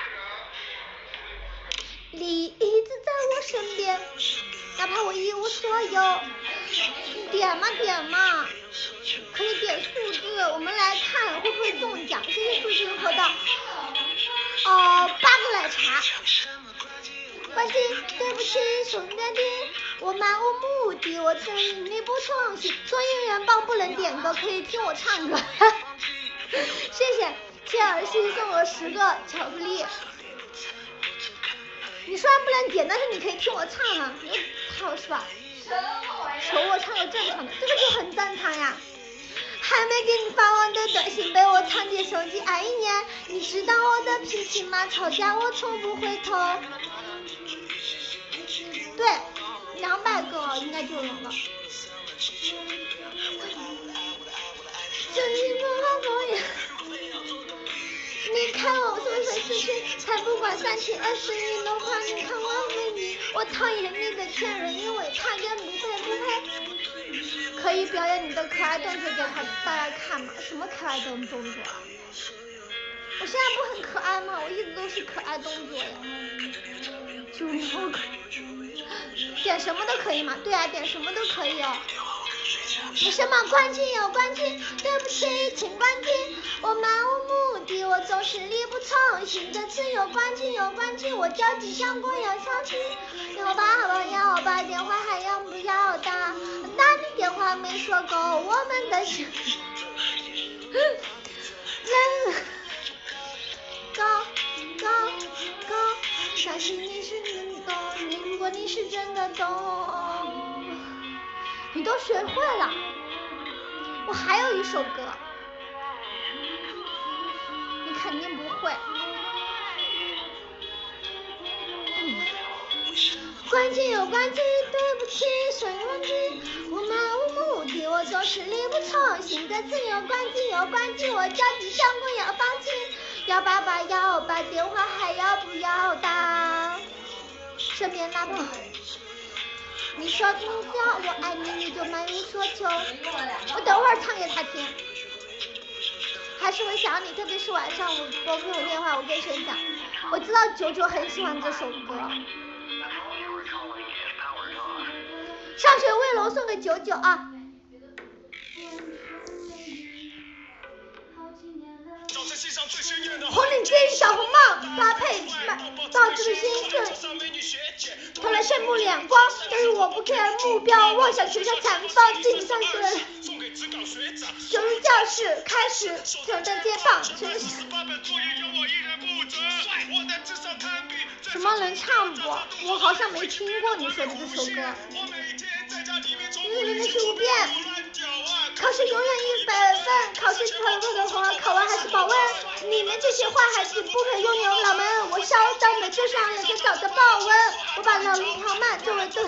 你一直在我身边，哪怕我一无所有。点嘛点嘛，可以点数字，我们来看会不会中奖。谢谢舒心河的，呃，八个奶茶。关机，对不起，兄弟，我漫无目的，我曾与你不同行。说音乐棒不能点歌，可以听我唱歌。谢谢。切尔西送我十个巧克力，你虽然不能点，但是你可以听我唱啊，好是吧？求我唱个正常的，这个就很正常呀。还没给你发完的短信被我藏进手机爱一年，你知道我的脾气吗？吵架我从不回头。对，两百个应该就能了。这一路好多远。你看我是不是痴情，才不管三七二十一的话，你看我为你，我讨厌你的前任，因为他跟不配不配。可以表演你的可爱动作给他大家看吗？什么可爱动动作啊？我现在不很可爱吗？我一直都是可爱动作呀。就好可点什么都可以吗？对啊，点什么都可以哦。为什么关机有关机？对不起，请关机。我漫无目的，我总是力不从心的自由。关机有关机，我着急想过要消失。要吧吧要吧，电话还要不要打？打的电话没说够，我们的心。高高高，相信你是能懂，如果你是真的懂。你都学会了，我还有一首歌，你肯定不会。嗯，关机有关机，对不起，算忘记，我漫无目的，我总是力不从心的自由。关机有关机，我着急想过要放弃，要爸爸要把电话还要不要打？身边那朋友。你说你只要我爱你，你就满有所求。我等会儿唱给他听。还是会想你，特别是晚上我拨不通电话，我跟谁讲？我知道九九很喜欢这首歌。上学卫龙送给九九啊。红领巾小红帽搭配造字的心碎，投来羡慕眼光，但是我不 care 目标，妄想学校残暴进上学。九日教室开始，挑战街坊，全是什么能唱不？我好像没听过你说的这首歌。你练的是五遍。考试永远一百分，考试考过的话，考完还是保温。你们这些坏孩子不配拥有脑门，我嚣张的就像那个早的豹纹，我把脑力调慢作为对。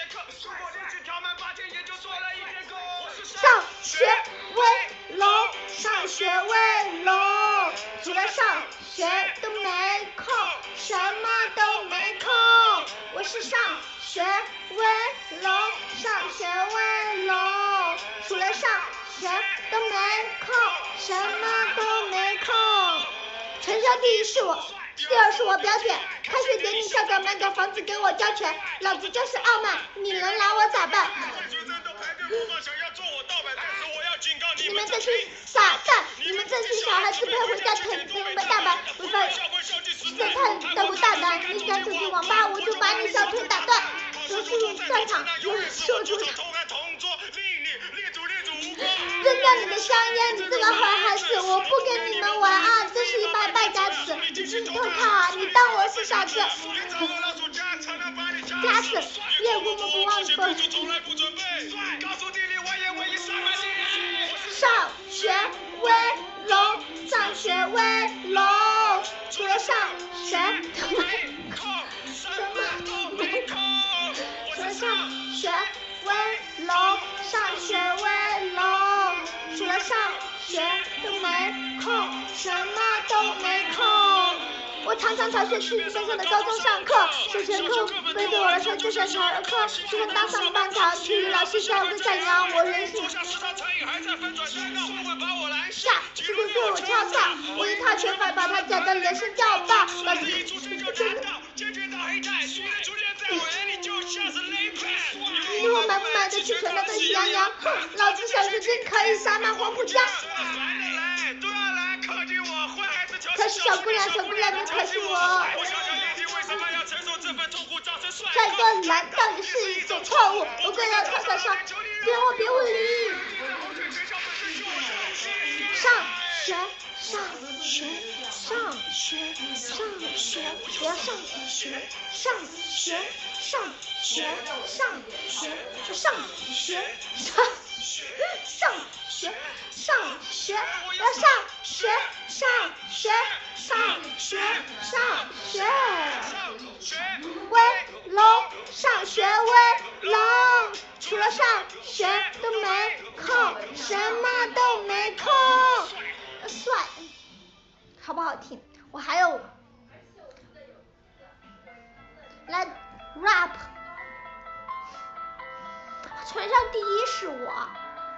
上学为龙，上学为龙，除了上学都没空，什么都没空。我是上学为龙，上学为龙，除了上学都没空，什么都没空。全校第一是我， 希尔是我表姐，开学典礼校长买个房子给我交钱，老子就是傲慢，你能拿我咋办？你们这群傻蛋，你们这群小孩子配回家啃啃个大板，违反审判的我大胆，你敢走进网吧，我就把你小腿打断。说出战场，说出场。扔掉你的香烟，你这个坏孩子，我不跟你们玩啊！这是一把败家子，你只偷卡，你当我是傻子？家子，越过目不忘本。上学威龙，上学威龙，除了上学都没空，什么都没空。除了上学威龙，上学威龙，除了上学都没空，什么都没空。我常常逃学去本省的高中上课，数学课对对我来说就像是儿科，就算当上班长，体育老师笑个赞扬我任性。下，是不是对我敲诈？我一套拳法把他讲的人声叫爆，老师你我买不买得起全都得喜羊羊？哼，老子小学真可以撒满黄浦江。可是小姑娘，小姑娘你可是我。帅哥难道也是一种错误？我跪到操场上，别我别无理。上学，上学，上学，上学，我要上学，上学，上学，上学，上学，上上学，上学，我要上学，上学，上学，上学。威龙，上学威龙，除了上学都没空，什么都没空。帅，好不好听？我还有来 rap， 全校第一是我。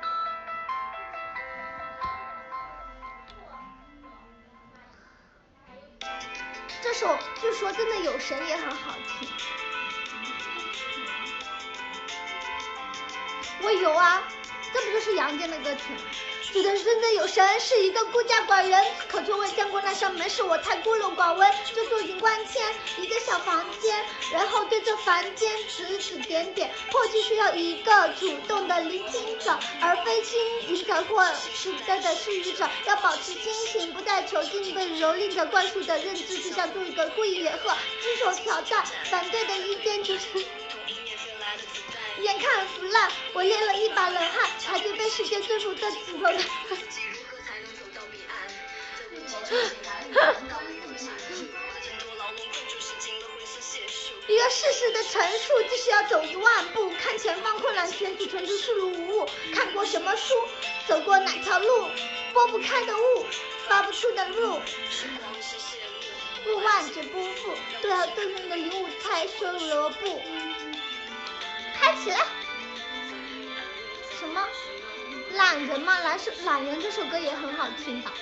这首据说真的有神也很好听。我有啊，这不就是杨健的歌曲吗？觉得真的有神是一个孤家寡人，可从未见过那扇门，是我太孤陋寡闻。这座云观天，一个小房间，然后对着凡间指指点点。迫切需要一个主动的聆听者，而非听语者或是的的施语者。要保持清醒，不在囚禁被蹂躏者灌输的认知之下做一个故意野鹤，只手挑战。反对的意见就是。眼看腐烂，我练了一把冷汗，才对被世界征服的指头的。一个事实的陈述，即使要走一万步，看前方困难前途，纯粹束路无物。看过什么书，走过哪条路，拨不开的雾，发不出的路。路万劫不复，都要对应的领悟才收入了步。开始了，什么懒人吗？懒是懒人这首歌也很好听吧。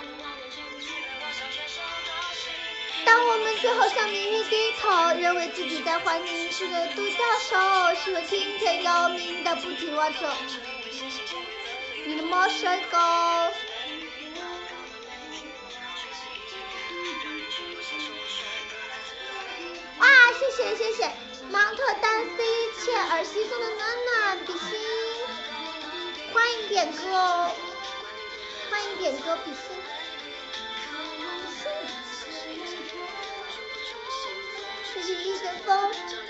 当我们最后向命运低头，认为自己在环境是个独角兽，是个听天由命的不听我说。你的墨水狗。哇，谢谢谢谢。芒特丹 C 切尔西送的暖暖比心，欢迎点歌哦，欢迎点歌比心。这是一阵风，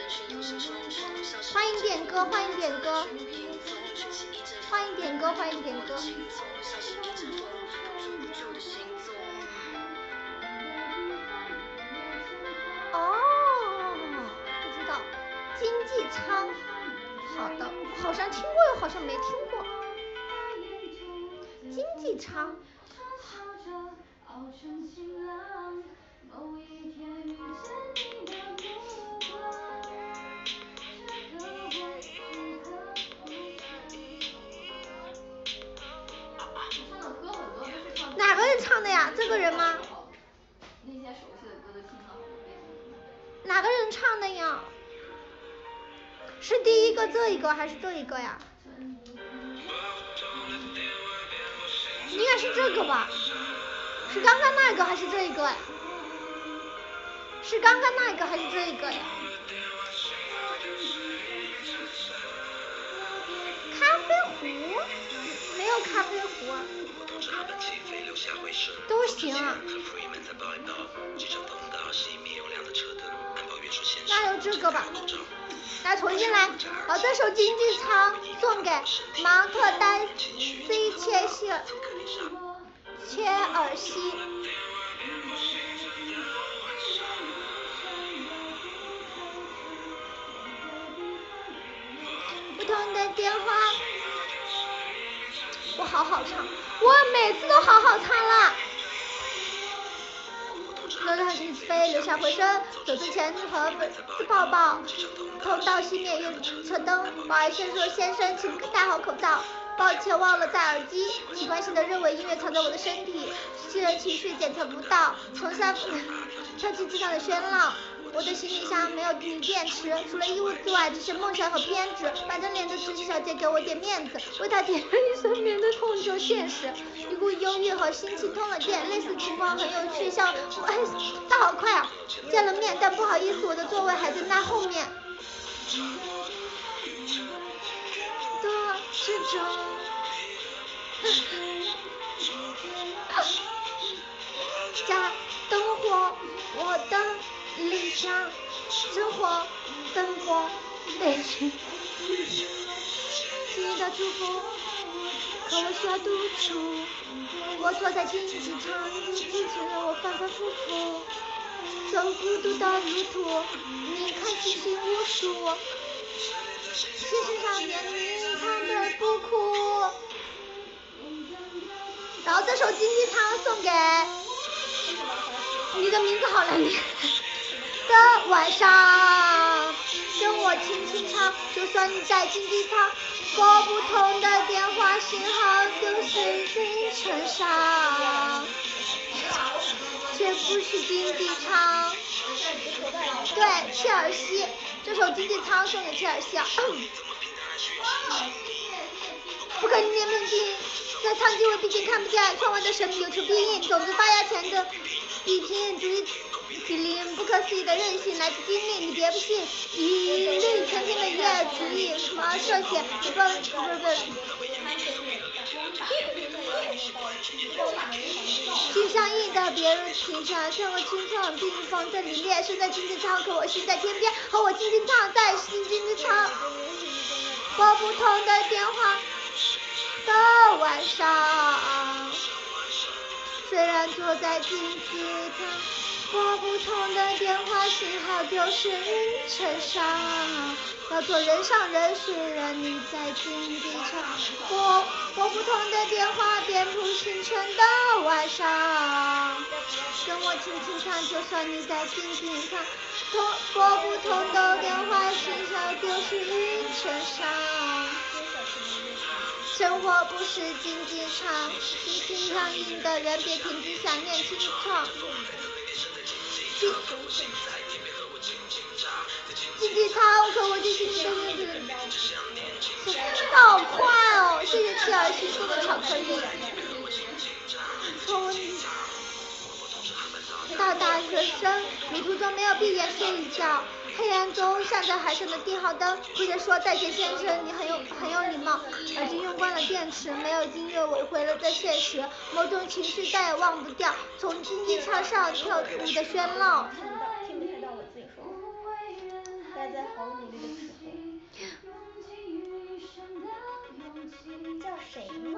欢迎点歌，欢迎点歌，欢迎点歌，欢迎点歌。哦。经济舱，好的，好像听过又好像没听过。经济舱。哪个人唱的呀？这个人吗？ 的呀？是第一个这一个还是这一个呀？应该是这个吧？是刚刚那个还是这一个呀？是刚刚那个还是这一个呀？咖啡壶？没有咖啡壶啊。都行啊。那就这个吧。来重新来，好，这首经济舱送给芒特丹西切希切尔西。不同的电话，我好好唱，我每次都好好唱了。留下一飞，留下回声，走出前和自抱抱，通道熄灭又车灯。保安先说：“先生，请戴好口罩。”抱歉，忘了戴耳机。习惯性的认为音乐藏在我的身体，吸人情绪检测不到。从三跳进机场的喧闹，我的行李箱没有锂电池，除了衣物之外，只是梦想和偏执。板着脸的执事小姐给我点面子，为她点了一声，免得痛就现实。一股忧郁和心情通了电，类似情况很有趣，像哎，他好快啊！见了面，但不好意思，我的座位还在那后面。的是这。家灯火，我的理想，生活奔波悲剧，你的祝福，可我需要独处。我坐在竞技场，你支持我反反复复，走孤独的路途，你看星星无数，现实上面你藏的不苦。然后这首经济舱送给你的名字好难念的晚上，跟我轻轻唱，就算你在经济舱，拨不通的电话信号就是星辰上，却不是经济舱。对，切尔西，这首经济舱送给切尔西啊。不可逆面镜，在长期我毕竟看不见，窗外的神秘有求必应，种子发芽前的已经足以比邻，不可思议的韧性来自经历，你别不信，一律前进的夜足以什么涉险，不不不不不。心上硬的别人停下，像我青创病房在里面，身在经济舱，可我心在天边，和我经济舱在新经济舱，拨不通的电话的晚上，虽然坐在经济舱，拨不通的电话信号就是云层上，要做人上人，虽然你在经济舱，拨拨不通的电话遍布星辰的晚上，跟我轻轻唱，就算你在经济舱，拨拨不通的电话信号就是云层上。生活不是竞技场，心情上瘾的人别停止想念清唱。竞技场，可我就是你的日子。好快哦！谢谢切尔西送的巧克力。从到大学生，旅途中没有闭眼睡一觉。黑暗中闪着海上的电号灯，或者说戴杰先生，你很有很有礼貌。耳机用惯了电池，没有音乐违回了在现实，某种情绪再也忘不掉，从经济舱上跳舞的喧闹。 听不太到我自己说话，大家在好努力的时候。叫谁呢？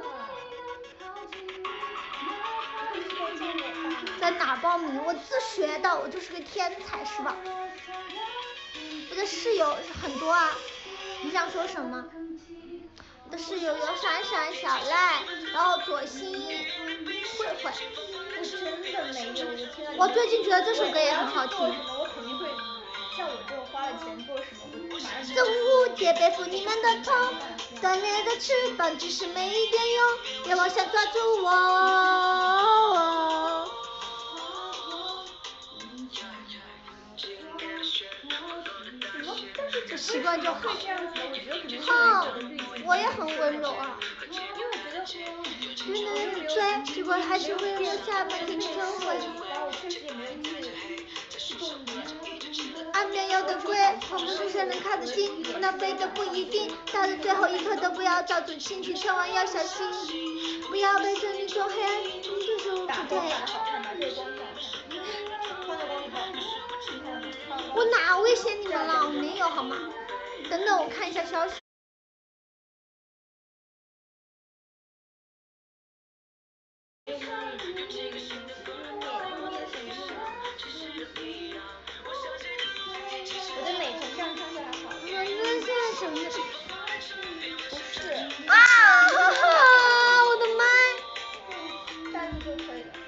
在哪报名？我自学的，我就是个天才，是吧？我的室友很多啊，你想说什么？我的室友有闪闪、小赖，然后左心、慧慧。 我真的没有，我听到。 我最近觉得这首歌也很好听。 我肯定会，像我这种花了钱做什么，我马上。 这无界背负你们的痛，断裂的翅膀只是没一点用，别妄想抓住我。 习惯就好。 会这样子的，我觉得可能是哼， 我的滤镜。 我也很温柔啊。 因为我觉得说， 真的是追，结果还是会留下满青春回忆。 然后我确实也没有去去重点。 安眠药的贵，我们是谁能看得清？那飞的不一定，到了最后一刻都不要照住进去，千万要小心，不要被生命中黑暗就是无可退。我哪威胁你们了？我没有好吗？等等，我看一下消息。 我的美瞳这样相对还好。 我这现在什么？ 不是。 啊哈哈！我的麦。 这样就可以了。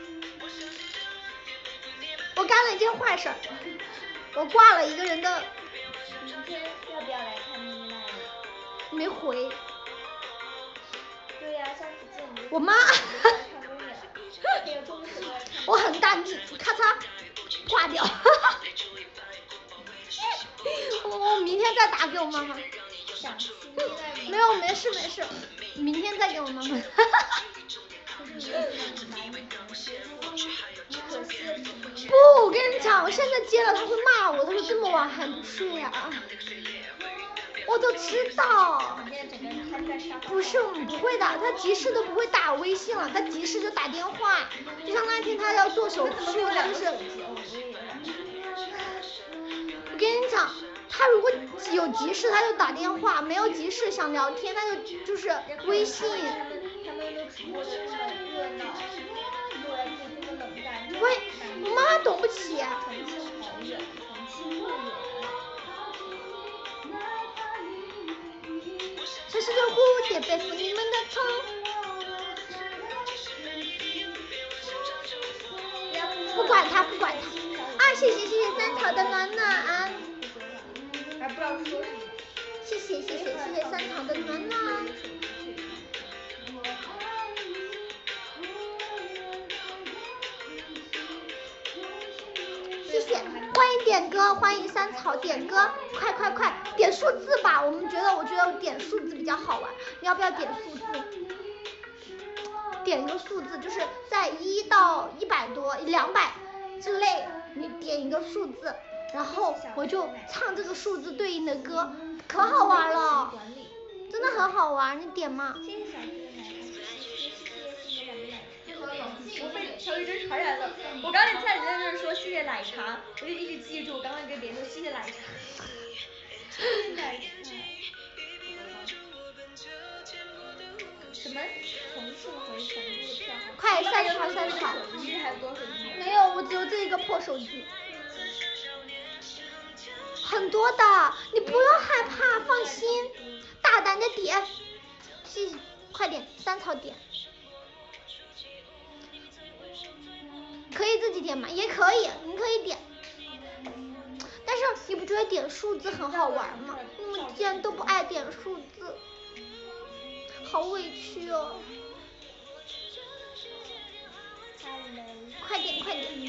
我干了一件坏事，我挂了一个人的。 明天要不要来看咪咪麦？ 没回。 对呀、啊，下次见你。 我妈。我很淡定，咔嚓挂掉。我明天再打给我妈妈。没有，没事没事，明天再给我妈妈。不，我跟你讲，我现在接了他会骂我，他说这么晚还不睡啊。我都知道。不是，我们不会的，他急事都不会打微信了，他急事就打电话。就像那天他要做手术，他就是。我跟你讲，他如果有急事他就打电话，没有急事想聊天他就就是微信。喂，我妈懂不起。这是个蝴蝶背负你们的痛。不管他，不管他。啊，谢谢谢谢三草的暖暖。 还不知道说什么。 谢谢谢谢谢谢三草的暖暖。谢谢，欢迎点歌，欢迎三草点歌，快快快点数字吧，我们觉得我觉得点数字比较好玩，你要不要点数字？点一个数字，就是在一到一百多、两百之内，你点一个数字，然后我就唱这个数字对应的歌，可好玩了，真的很好玩，你点吗？ 谢谢小鱼的奶茶，谢谢谢谢谢谢两杯奶茶。我被小鱼真传染了，我刚才在你在那说谢谢奶茶，我就一直记住我刚刚给点说谢谢奶茶。谢谢奶茶。什么重庆回成都的票？ 快三草三草。没有，我只有这一个破手机。很多的，你不用害怕，放心，大胆的点，谢谢，快点，三草点。可以自己点吗？也可以，你可以点。但是你不觉得点数字很好玩吗？你们既然都不爱点数字，好委屈哦。快点快点。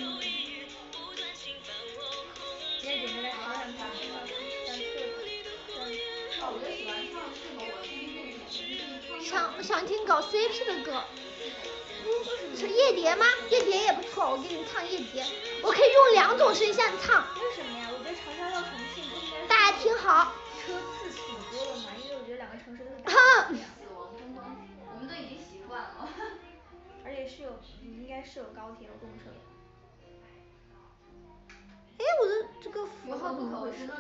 想想听搞 C P 的歌。嗯，是夜蝶吗？夜蝶也不错，我给你唱夜蝶。我可以用两种声线唱。 为什么呀？我觉得长沙到重庆不应该。 大家听好。 车次挺多的嘛，因为我觉得两个城市都是大城市。 我们都已经习惯了。 而且是有，应该是有高铁有动车。 哎，我的这个符号怎么回事？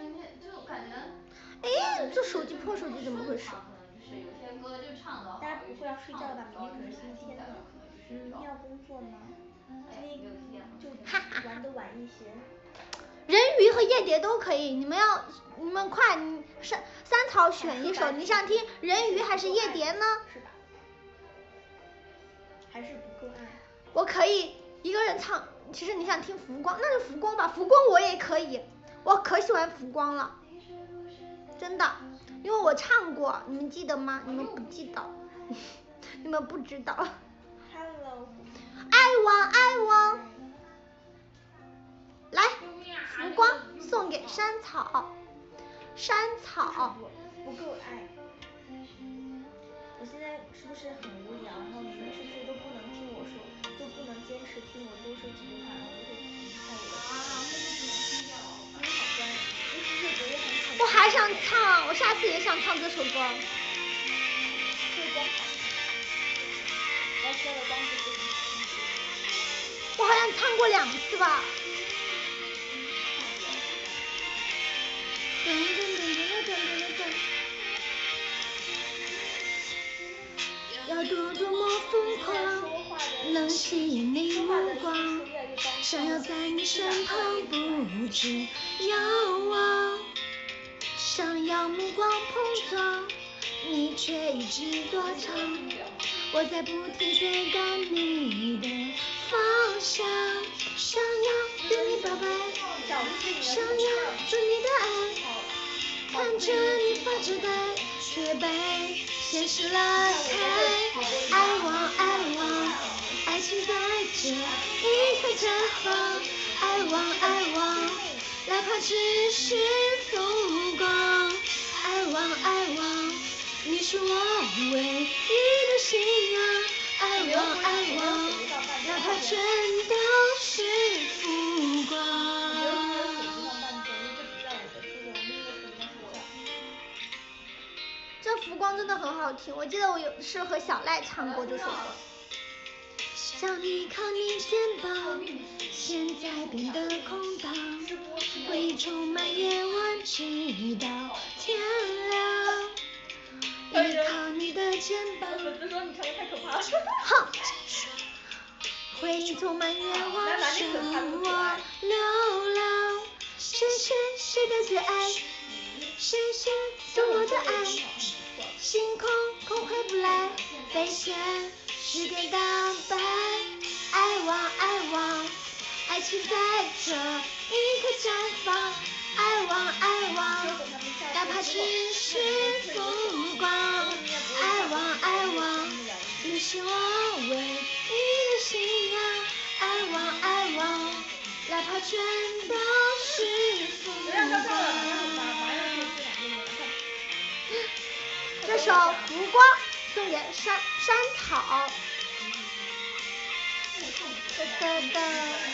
哎，这手机破手机怎么回事？ 大家不会要睡觉吧？明天可是星期天的。嗯，明天要工作吗？今天就玩的晚一些。 人鱼和夜蝶都可以，你们要你们快，你三三草选一首，你想听人鱼还是夜蝶呢？ 是吧？还是不够爱？ 我可以一个人唱，其实你想听浮光，那就浮光吧，浮光我也可以，我可喜欢浮光了，真的，因为我唱过，你们记得吗？你们不记得，你们不知道。 Hello。 爱我爱我。来，浮光送给山草。 山草。 不够爱。我现在是不是很无聊？然后你们是不是都不能听我说，都不能坚持听我多说几句话，然后就会爱我的。啊，那就只能听掉了。因为好乖，尤其是觉得很。 我还想唱，我下次也想唱这首歌。 这个光好。我说了光是对。 我好像唱过两次吧。噔噔噔噔噔噔噔。要多多么疯狂，能吸引你目光，想要在你身旁不止遥望，想要目光碰撞，你却一直躲藏。我在不停追赶你的方向，想要对你表白，想要做你的爱，看着你发着呆，却被现实拉开。爱望爱望，爱情在这一刻绽放。爱望爱望，哪怕只是浮光。爱望爱望，你是我唯一的信仰。爱望爱望，哪怕全都是浮光。这浮光真的很好听，我记得我有是和小赖唱过这首歌。想你靠你肩膀，现在变得空荡，回忆充满夜晚，直到天亮。依靠你的肩膀， 粉丝说你唱的太可怕了。 哼。回忆充满夜晚，剩我流浪。谁谁谁的最爱，谁谁送我的爱，星空空回不来，被现实给打败。爱望爱望，爱情在这一刻绽放。爱望爱望，哪怕只是浮光。爱望爱望，你是我唯一的信仰。爱望爱望，哪怕全都是浮光。这首《浮光》送给山山草。哒哒哒。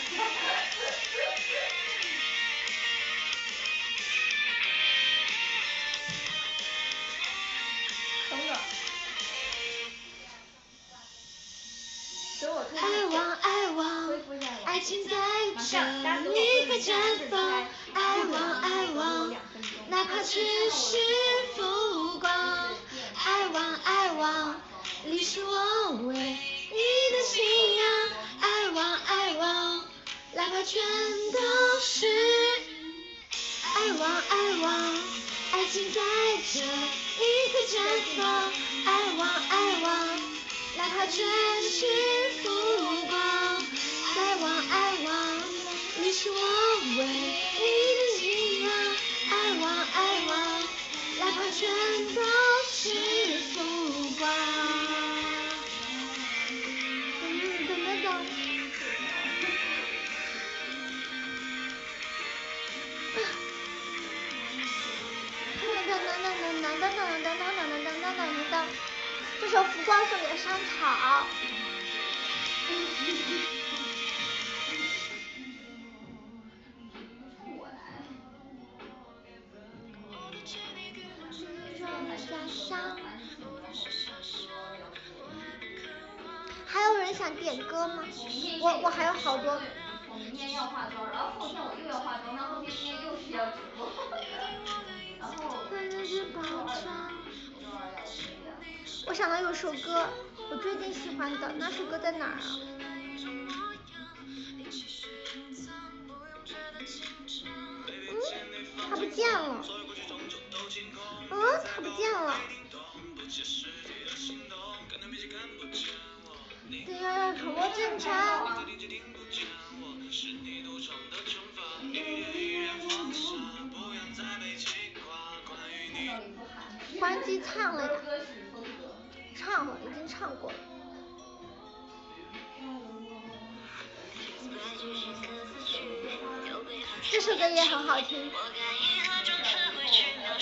爱望爱望，爱情在这一刻绽放。爱望爱望，哪怕只是浮光。爱望爱望，你是我唯一的信仰。爱望爱望，哪怕全都是。爱望爱望，爱情在这一刻绽放。爱望爱望，哪怕全是浮光。爱望爱望，你是我唯一的信仰。爱望爱望，哪怕全都是浮光。噔噔噔噔。这首浮光送给山草。还有人想点歌吗？我我还有好多。 我明天要化妆，然后后天我又要化妆，那后天应该又是要直播。然后我想到有首歌，我最近喜欢的，那首歌在哪儿啊？嗯，它不见了。嗯，它不见了。对呀，要重播正常。关机唱了呀，唱了，已经唱过了。这首歌也很好听。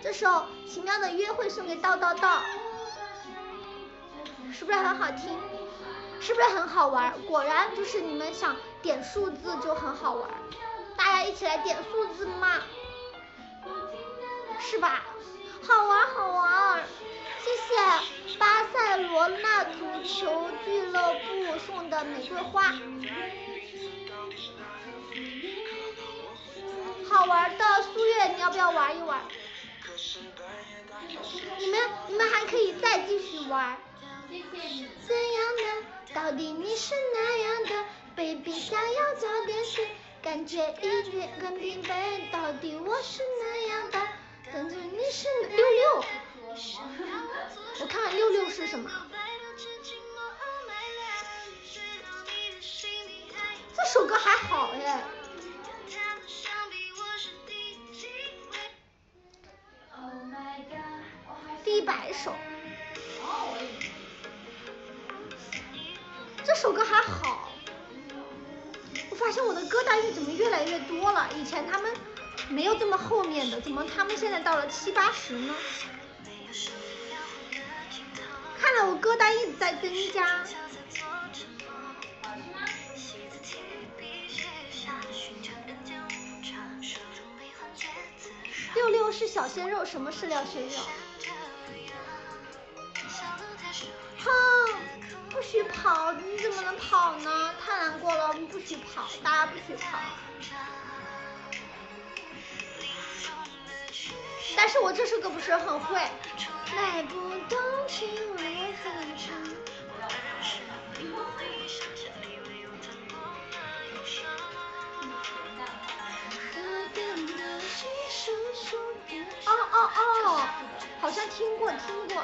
这首《奇妙的约会》送给道道道，是不是很好听？是不是很好玩？果然就是你们想点数字就很好玩，大家一起来点数字嘛，是吧？好玩好玩，谢谢巴塞罗那足球俱乐部送的玫瑰花。好玩的苏月，你要不要玩一玩？你们你们还可以再继续玩。怎样的？到底你是那样的 ？Baby 想要早点睡，感觉一点更疲惫。到底我是那样的？等着你是六六。我看看六六是什么？这首歌还好哎。第一百首，这首歌还好。我发现我的歌单里怎么越来越多了？以前他们没有这么后面的，怎么他们现在到了七八十呢？看来我歌单一直在增加。六六是小鲜肉，什么是小鲜肉？哼，不许跑！你怎么能跑呢？太难过了，我们不许跑，大家不许跑。但是我这首歌不是很会。来不动情为何长？哦哦哦，好像听过听过。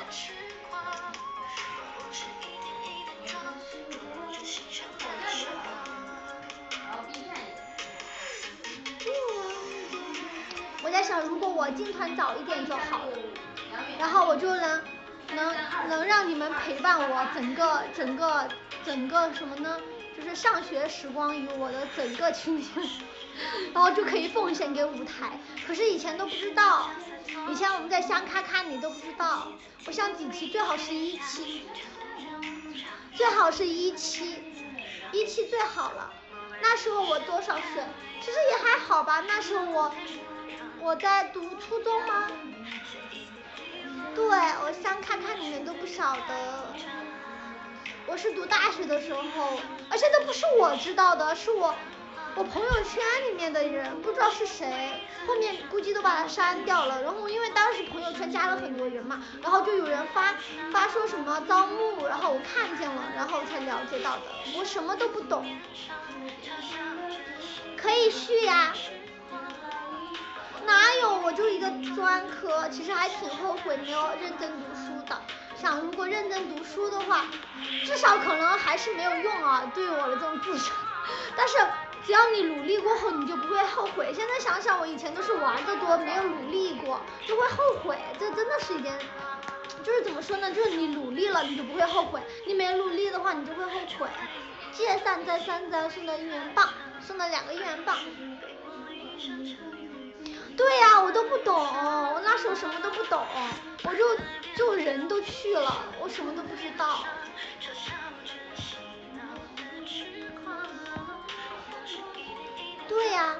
我在想，如果我进团早一点就好了，然后我就能能能让你们陪伴我整个整个整个什么呢？就是上学时光与我的整个青春，然后就可以奉献给舞台。可是以前都不知道，以前我们在香咖咖你都不知道。我想几期最好是一期，最好是一期，一期最好了。那时候我多少岁？其实也还好吧。那时候我我在读初中吗？对，我香咖咖你们都不晓得。我是读大学的时候，而且这不是我知道的，是我我朋友圈里面的人，不知道是谁，后面估计都把它删掉了。然后因为当时朋友圈加了很多人嘛，然后就有人发发说什么招募，然后我看见了，然后才了解到的。我什么都不懂。可以续呀。哪有，我就一个专科，其实还挺后悔没有认真读书的。想如果认真读书的话，至少可能还是没有用啊，对我的这种智商。但是只要你努力过后，你就不会后悔。现在想想，我以前都是玩的多，没有努力过，就会后悔。这真的是一件，就是怎么说呢？就是你努力了，你就不会后悔；你没努力的话，你就会后悔。借散再三再送的一元棒，送了两个一元棒。对呀、啊，我都不懂，我那时候什么都不懂，我就就人都去了，我什么都不知道。对呀、啊。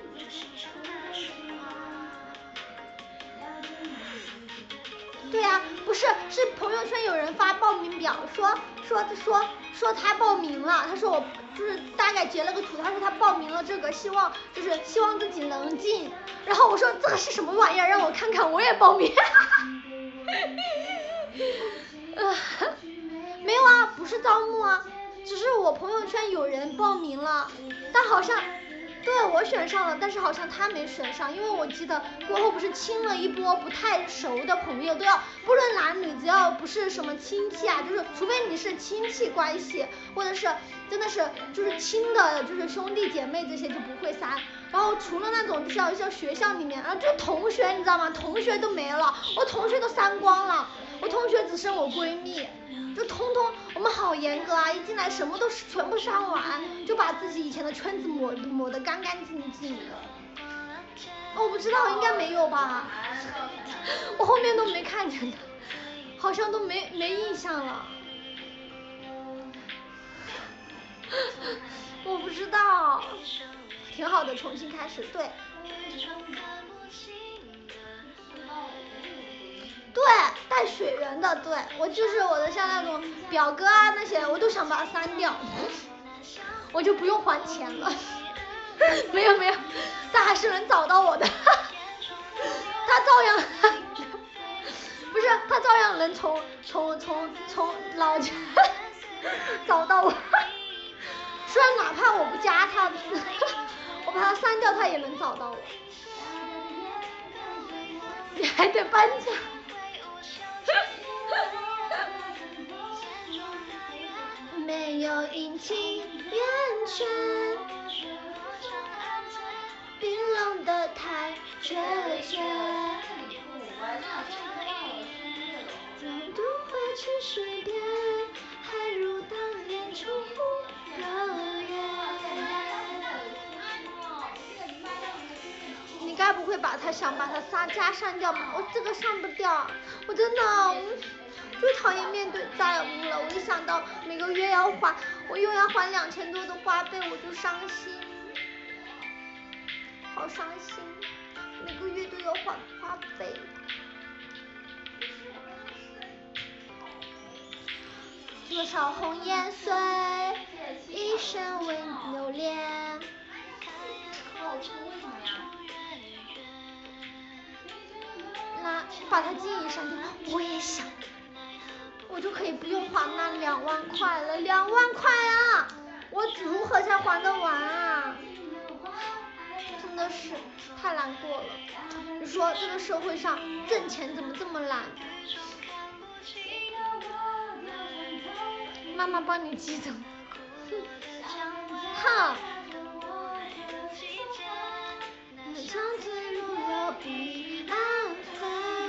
对呀、啊，不是，是朋友圈有人发报名表，说说说说他报名了，他说我就是大概截了个图，他说他报名了这个，希望就是希望自己能进，然后我说这个是什么玩意儿，让我看看，我也报名。呃，没有啊，不是招募啊，只是我朋友圈有人报名了，但好像。对，我选上了，但是好像他没选上，因为我记得过后不是清了一波不太熟的朋友，都要不论男女，只要不是什么亲戚啊，就是除非你是亲戚关系，或者是真的是就是亲的，就是兄弟姐妹这些就不会删。然后除了那种就是要像学校里面，然后就是同学，你知道吗？同学都没了，我同学都删光了，我同学只剩我闺蜜。就通通我们好严格啊，一进来什么都是全部删完，就把自己以前的圈子抹抹得干干净净的。 我不知道，应该没有吧？我后面都没看见的，好像都没没印象了。我不知道，挺好的，重新开始，对。对，带水源的，对我就是我的像那种表哥啊那些，我都想把它删掉，我就不用还钱了。没有没有，他还是能找到我的，他照样，不是他照样能从从从从老家找到我，虽然哪怕我不加他，我把他删掉，他也能找到我。你还得搬家。没有阴晴圆缺，冰冷的太决绝，独会去水边，还如当年初热月。你该不会把它想把它删加删掉吧？我这个删不掉，我真的。最讨厌面对债务了，我一想到每个月要还，我又要还两千多的花呗，我就伤心，好伤心，每个月都要还花呗。多少红颜碎，一生为留恋。那把它记忆删掉，我也想。我就可以不用还那两万块了，两万块啊！我如何才还得完啊？真的是太难过了。你说这个社会上挣钱怎么这么难？妈妈帮你记着。哼。长子如若不安分。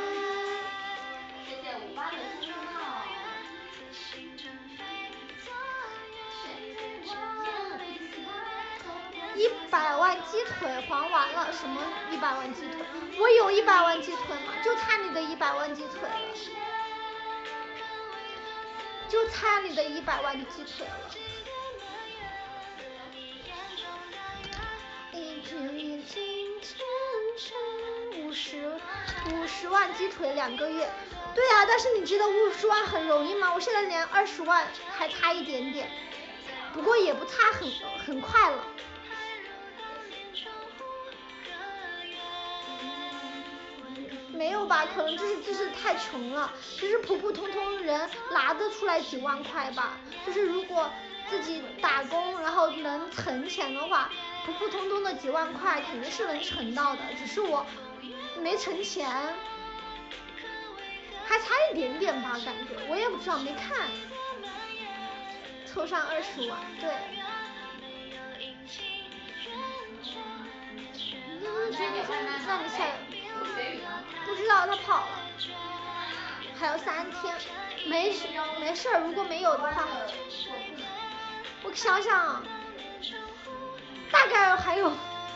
一百万鸡腿还完了，什么一百万鸡腿？我有一百万鸡腿吗？就差你的一百万鸡腿了，就差你的一百万鸡腿了。一天一金千成，五十五十万鸡腿两个月。对啊，但是你知道五十万很容易吗？我现在连二十万还差一点点，不过也不差很很快了。没有吧，可能就是就是太穷了，就是普普通通人拿得出来几万块吧，就是如果自己打工然后能存钱的话，普普通通的几万块肯定是能存到的，只是我没存钱，还差一点点吧，感觉我也不知道，没看，凑上二十万，对。那你下不知道他跑了，还有三天，没事没事，如果没有的话，我想想，大概还有，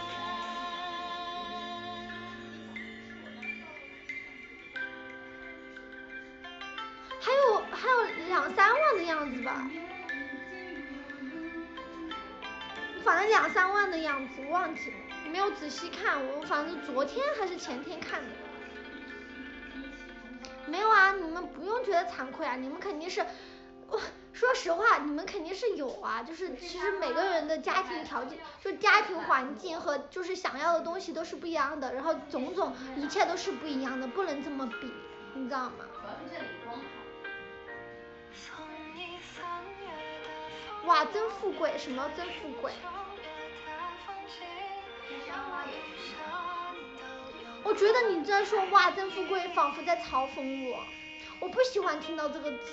还有还有两三万的样子吧，反正两三万的样子，我忘记了。没有仔细看，我反正昨天还是前天看的。没有啊，你们不用觉得惭愧啊，你们肯定是，我说实话，你们肯定是有啊，就是其实每个人的家庭条件，就家庭环境和就是想要的东西都是不一样的，然后种种一切都是不一样的，不能这么比，你知道吗？哇，真富贵，什么真富贵？我觉得你在说哇真富贵，仿佛在嘲讽我，我不喜欢听到这个词。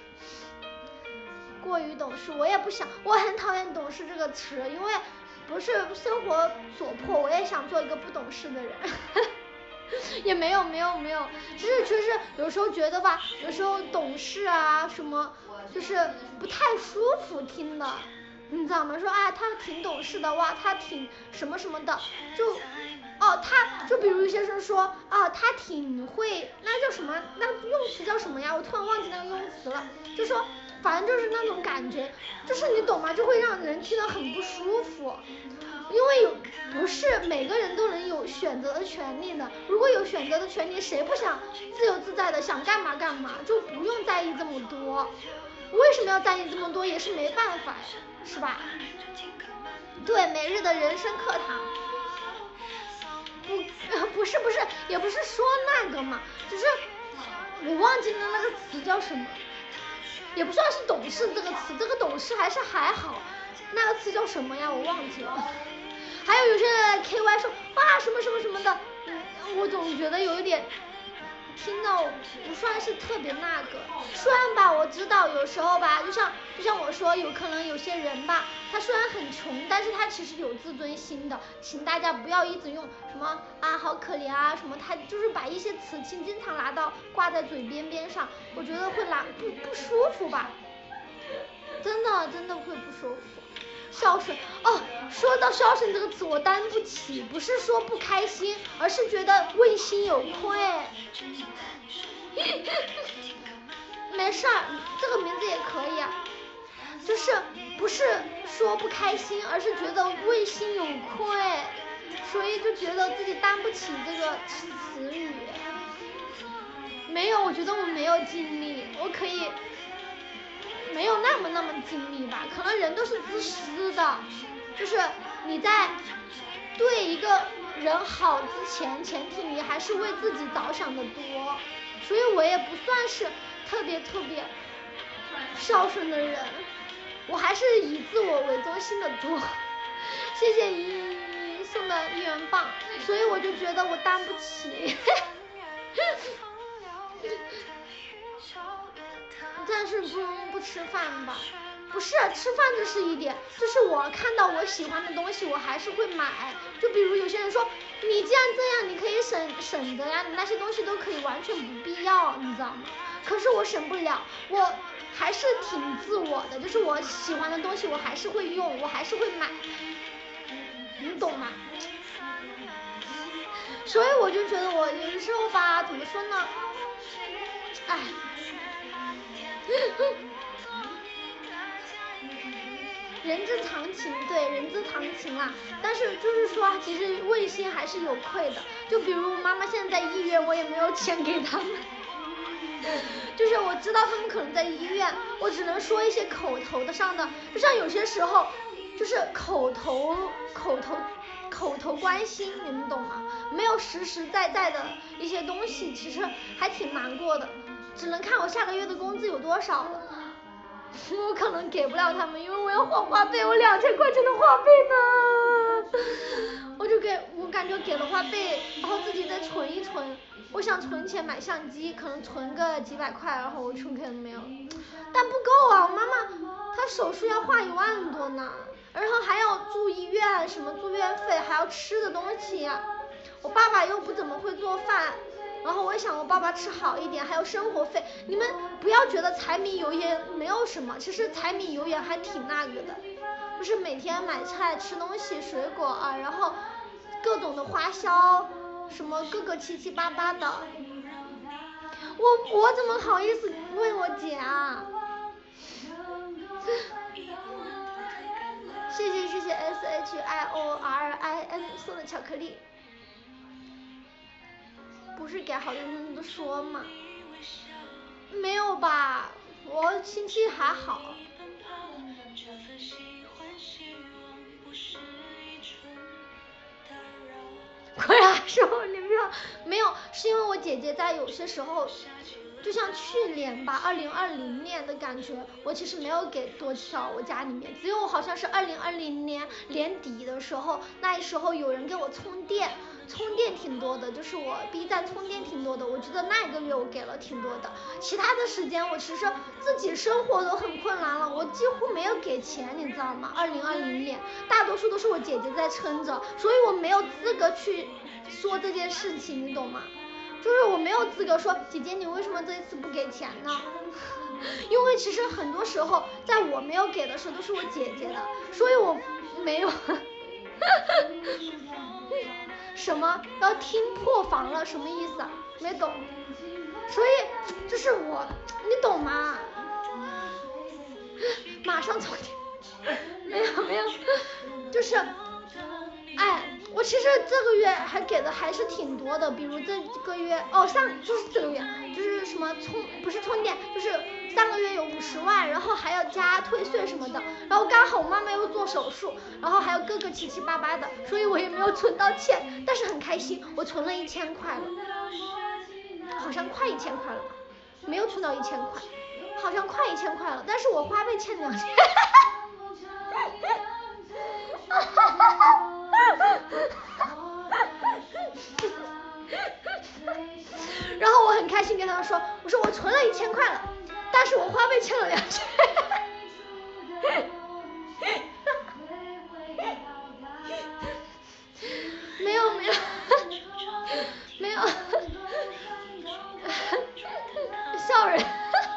过于懂事，我也不想，我很讨厌懂事这个词，因为不是生活所迫，我也想做一个不懂事的人。也没有没有没有，就是就是有时候觉得吧，有时候懂事啊什么，就是不太舒服听的。你知道吗？说啊，他挺懂事的，哇，他挺什么什么的，就哦，他就比如有些人说啊，他挺会，那叫什么？那用词叫什么呀？我突然忘记那个用词了。就说，反正就是那种感觉，就是你懂吗？就会让人听得很不舒服。因为有不是每个人都能有选择的权利的。如果有选择的权利，谁不想自由自在的想干嘛干嘛，就不用在意这么多。为什么要在意这么多？也是没办法，是吧？对，每日的人生课堂。不，不是不是，也不是说那个嘛，只是我忘记了那个词叫什么，也不算是懂事这个词，这个懂事还是还好，那个词叫什么呀？我忘记了。还有有些 K Y 说哇什么什么什么的，嗯，我总觉得有一点听到不算是特别那个，虽然吧我知道有时候吧，就像就像我说，有可能有些人吧，他虽然很穷，但是他其实有自尊心的，请大家不要一直用什么啊好可怜啊什么，他就是把一些词经经常拿到挂在嘴边边上，我觉得会拿不不舒服吧，真的真的会不舒服。孝顺哦，说到孝顺这个词我担不起，不是说不开心，而是觉得问心有愧。没事儿，这个名字也可以啊，就是不是说不开心，而是觉得问心有愧，所以就觉得自己担不起这个词语。没有，我觉得我没有尽力，我可以没有那么那么尽力吧，可能人都是自私的，就是你在对一个人好之前，前提你还是为自己着想的多，所以我也不算是特别特别孝顺的人，我还是以自我为中心的多。谢谢依依送的一元棒，所以我就觉得我担不起。但是不能不吃饭吧？不是吃饭这是一点，就是我看到我喜欢的东西我还是会买，就比如有些人说你既然这样你可以省省的呀，你那些东西都可以完全不必要，你知道吗？可是我省不了，我还是挺自我的，就是我喜欢的东西我还是会用，我还是会买，你懂吗？所以我就觉得我有的时候吧，怎么说呢，哎人之常情，对，人之常情啦。但是就是说，其实问心还是有愧的。就比如妈妈现在在医院，我也没有钱给他们。就是我知道他们可能在医院，我只能说一些口头的上的，就像有些时候，就是口头口头口头关心，你们懂吗？没有实实在在的一些东西，其实还挺难过的。只能看我下个月的工资有多少了。我可能给不了他们，因为我要还话费，我两千块钱的话费呢，我就给我感觉给了话费，然后自己再存一存，我想存钱买相机，可能存个几百块，然后我存可能没有，但不够啊，我妈妈她手术要花一万多呢，然后还要住医院，什么住院费，还要吃的东西，我爸爸又不怎么会做饭。然后我也想我爸爸吃好一点，还有生活费，你们不要觉得柴米油盐没有什么，其实柴米油盐还挺那个的，就是每天买菜吃东西水果啊，然后各种的花销什么各个七七八八的，我我怎么好意思问我姐啊？谢谢谢谢 S H I O R I N 送的巧克力。不是给好多人都说嘛？没有吧，我心情还好。快啊，是我女朋友没有，是因为我姐姐在有些时候，就像去年吧，二零二零年的感觉，我其实没有给多少我家里面，只有好像是二零二零年年底的时候，那时候有人给我充电。充电挺多的，就是我 B 站充电挺多的，我觉得那一个月我给了挺多的，其他的时间我其实自己生活都很困难了，我几乎没有给钱，你知道吗？二零二零年大多数都是我姐姐在撑着，所以我没有资格去说这件事情，你懂吗？就是我没有资格说姐姐你为什么这一次不给钱呢？因为其实很多时候在我没有给的时候都是我姐姐的，所以我没有什么要听破防了什么意思啊？没懂。所以就是我，你懂吗？马上充电。没有没有，就是，哎，我其实这个月还给的还是挺多的，比如这个月哦上就是这个月就是什么充不是充电就是上个月有五十万，然后还要加退税什么的，然后刚好我妈妈又做手术，然后还有各个七七八八的，所以我也没有存到钱，但是很开心，我存了一千块了，好像快一千块了吧，没有存到一千块，好像快一千块了，但是我花呗欠两千。然后我很开心跟他说，我说我存了一千块了，但是我花呗欠了两千。没有没有没有笑人。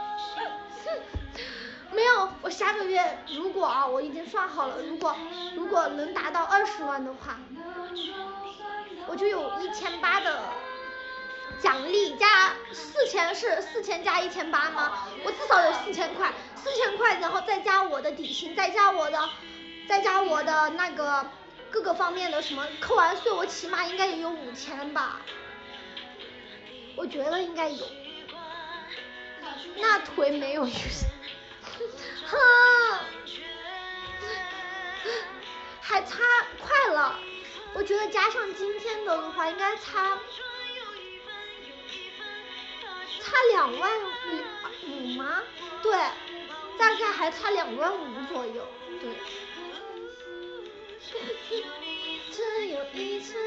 没有，我下个月如果啊，我已经算好了，如果如果能达到二十万的话，我就有一千八的奖励加四千是四千加一千八吗？我至少有四千块，四千块，然后再加我的底薪，再加我的，再加我的那个各个方面的什么，扣完税我起码应该也有五千吧，我觉得应该有。那腿没有哈，还差快了，我觉得加上今天的的话，应该差差两万五吗？对，大概还差两万五左右，对。只有一次，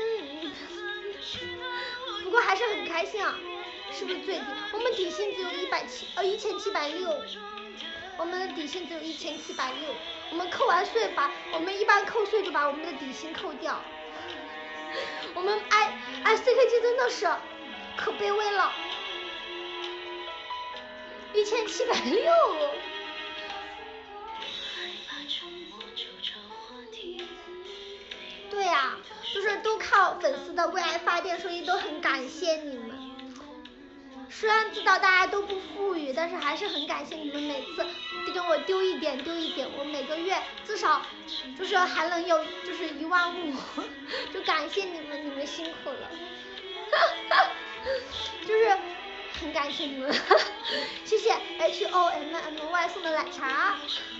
不过还是很开心啊，是不是最低？我们底薪只有一百七，呃，一千七百六。我们的底薪只有一千七百六，我们扣完税把我们一般扣税就把我们的底薪扣掉。我们 I I C K G 真的是可卑微了，一千七百六。对呀、啊，就是都靠粉丝的为爱发电，所以都很感谢你们。虽然知道大家都不富裕，但是还是很感谢你们每次给我丢一点丢一点，我每个月至少就是还能有就是一万五，就感谢你们，你们辛苦了，就是很感谢你们，谢谢 H O M M Y 送的奶茶，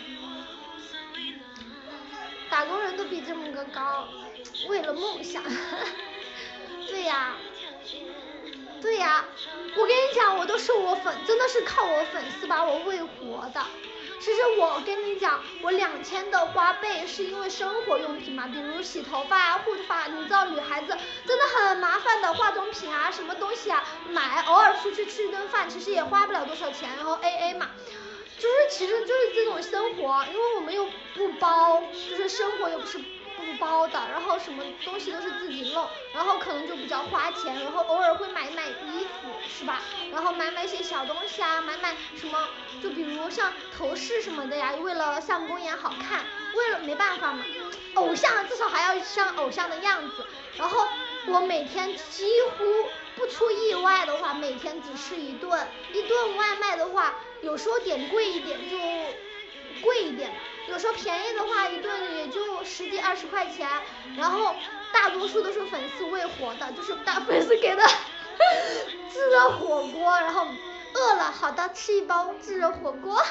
打工人都比这么个高，为了梦想，对呀。对呀、啊，我跟你讲，我都是我粉，真的是靠我粉丝把我喂活的。其实我跟你讲，我两千的花呗是因为生活用品嘛，比如洗头发啊、护发，你知道女孩子真的很麻烦的，化妆品啊、什么东西啊买，偶尔出去吃一顿饭，其实也花不了多少钱，然后 A A 嘛，就是其实就是这种生活，因为我们又不包，就是生活又不是。不包的，然后什么东西都是自己弄，然后可能就比较花钱，然后偶尔会买买衣服，是吧？然后买买些小东西啊，买买什么，就比如像头饰什么的呀，为了像公演好看，为了没办法嘛，偶像至少还要像偶像的样子。然后我每天几乎不出意外的话，每天只吃一顿，一顿外卖的话，有时候点贵一点就贵一点。有时候便宜的话，一顿也就十几二十块钱，然后大多数都是粉丝喂活的，就是大粉丝给的炙热火锅，然后饿了，好的，吃一包炙热火锅。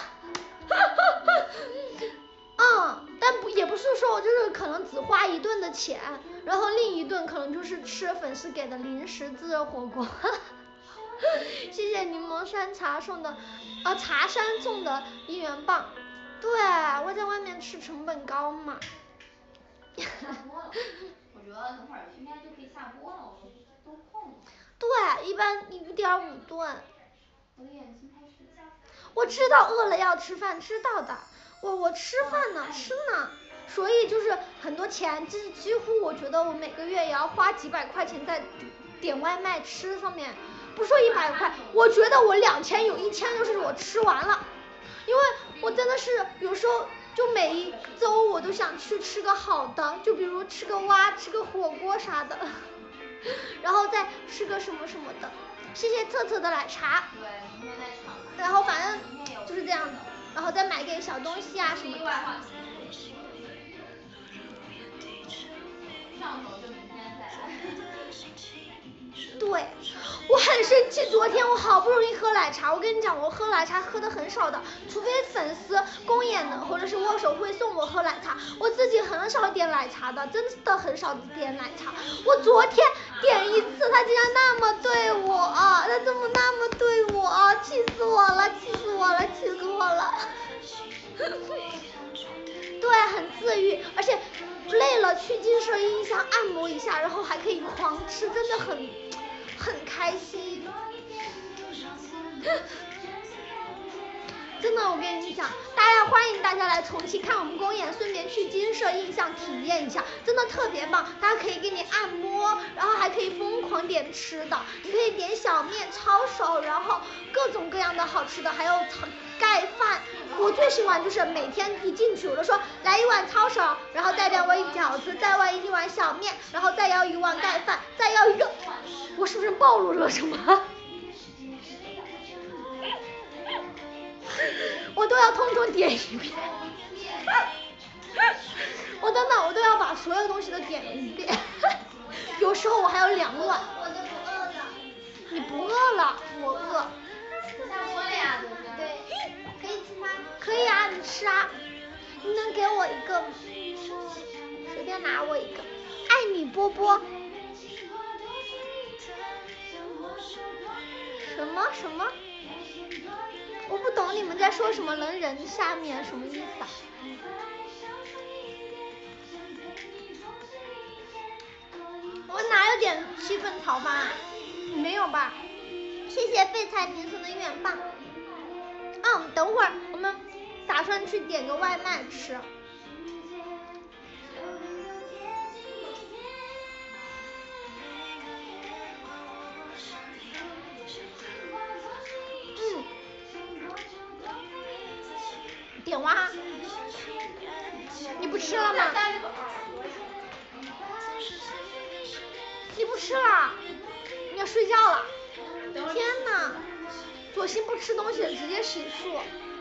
嗯，但不也不是说我就是可能只花一顿的钱，然后另一顿可能就是吃粉丝给的零食炙热火锅。谢谢柠檬山茶送的，呃，茶山送的一元棒。对，我在外面吃成本高嘛。 下播了，我觉得等会儿应该就可以下播了，我都空了。 对，一般一点五顿。 我的眼睛开始。 我知道饿了要吃饭，知道的。我我吃饭呢，吃呢，所以就是很多钱，就是几乎我觉得我每个月也要花几百块钱在点外卖吃上面。不说一百块，我觉得我两千有一千就是我吃完了。因为我真的是有时候就每一周我都想去吃个好的，就比如吃个蛙、吃个火锅啥的。 然后再吃个什么什么的，谢谢特特的奶茶。 对，明天再抢。 然后反正就是这样的，然后再买点小东西啊什么的。 上头就明天再来。 对，我很生气，昨天我好不容易喝奶茶，我跟你讲，我喝奶茶喝的很少的，除非粉丝公演的或者是握手会送我喝奶茶，我自己很少点奶茶的，真的很少点奶茶。我昨天点一次，他竟然那么对我啊，他怎么那么对我啊，气死我了，气死我了，气死我了。对，很治愈，而且累了去金色音箱按摩一下，然后还可以狂吃，真的很很开心。真的，我跟你讲，大家欢迎大家来重庆看我们公演，顺便去金色印象体验一下，真的特别棒。大家可以给你按摩，然后还可以疯狂点吃的，你可以点小面、抄手，然后各种各样的好吃的，还有盖饭。我最喜欢就是每天一进去我就说来一碗抄手，然后再两碗饺子，再要一碗小面，然后再要一碗盖饭，再要一个，我是不是暴露了什么？我都要通通点一遍，我真的我都要把所有东西都点一遍，有时候我还有两碗。 我都不饿了。 你不饿了，我饿。 我俩对，可以吃吗？ 可以啊，你吃啊，你能给我一个，随便拿我一个，爱你波波。什么什么？我不懂你们在说什么，能人下面什么意思啊？我哪有点气氛炒饭啊？没有吧？谢谢废柴评审的愿棒。嗯，等会儿我们打算去点个外卖吃。嗯。点哇？你不吃了吗？你不吃了？你要睡觉了？天哪！左心不吃东西，直接洗漱。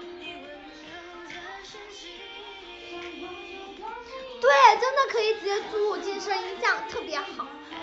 对，真的可以直接租金声音像，特别好。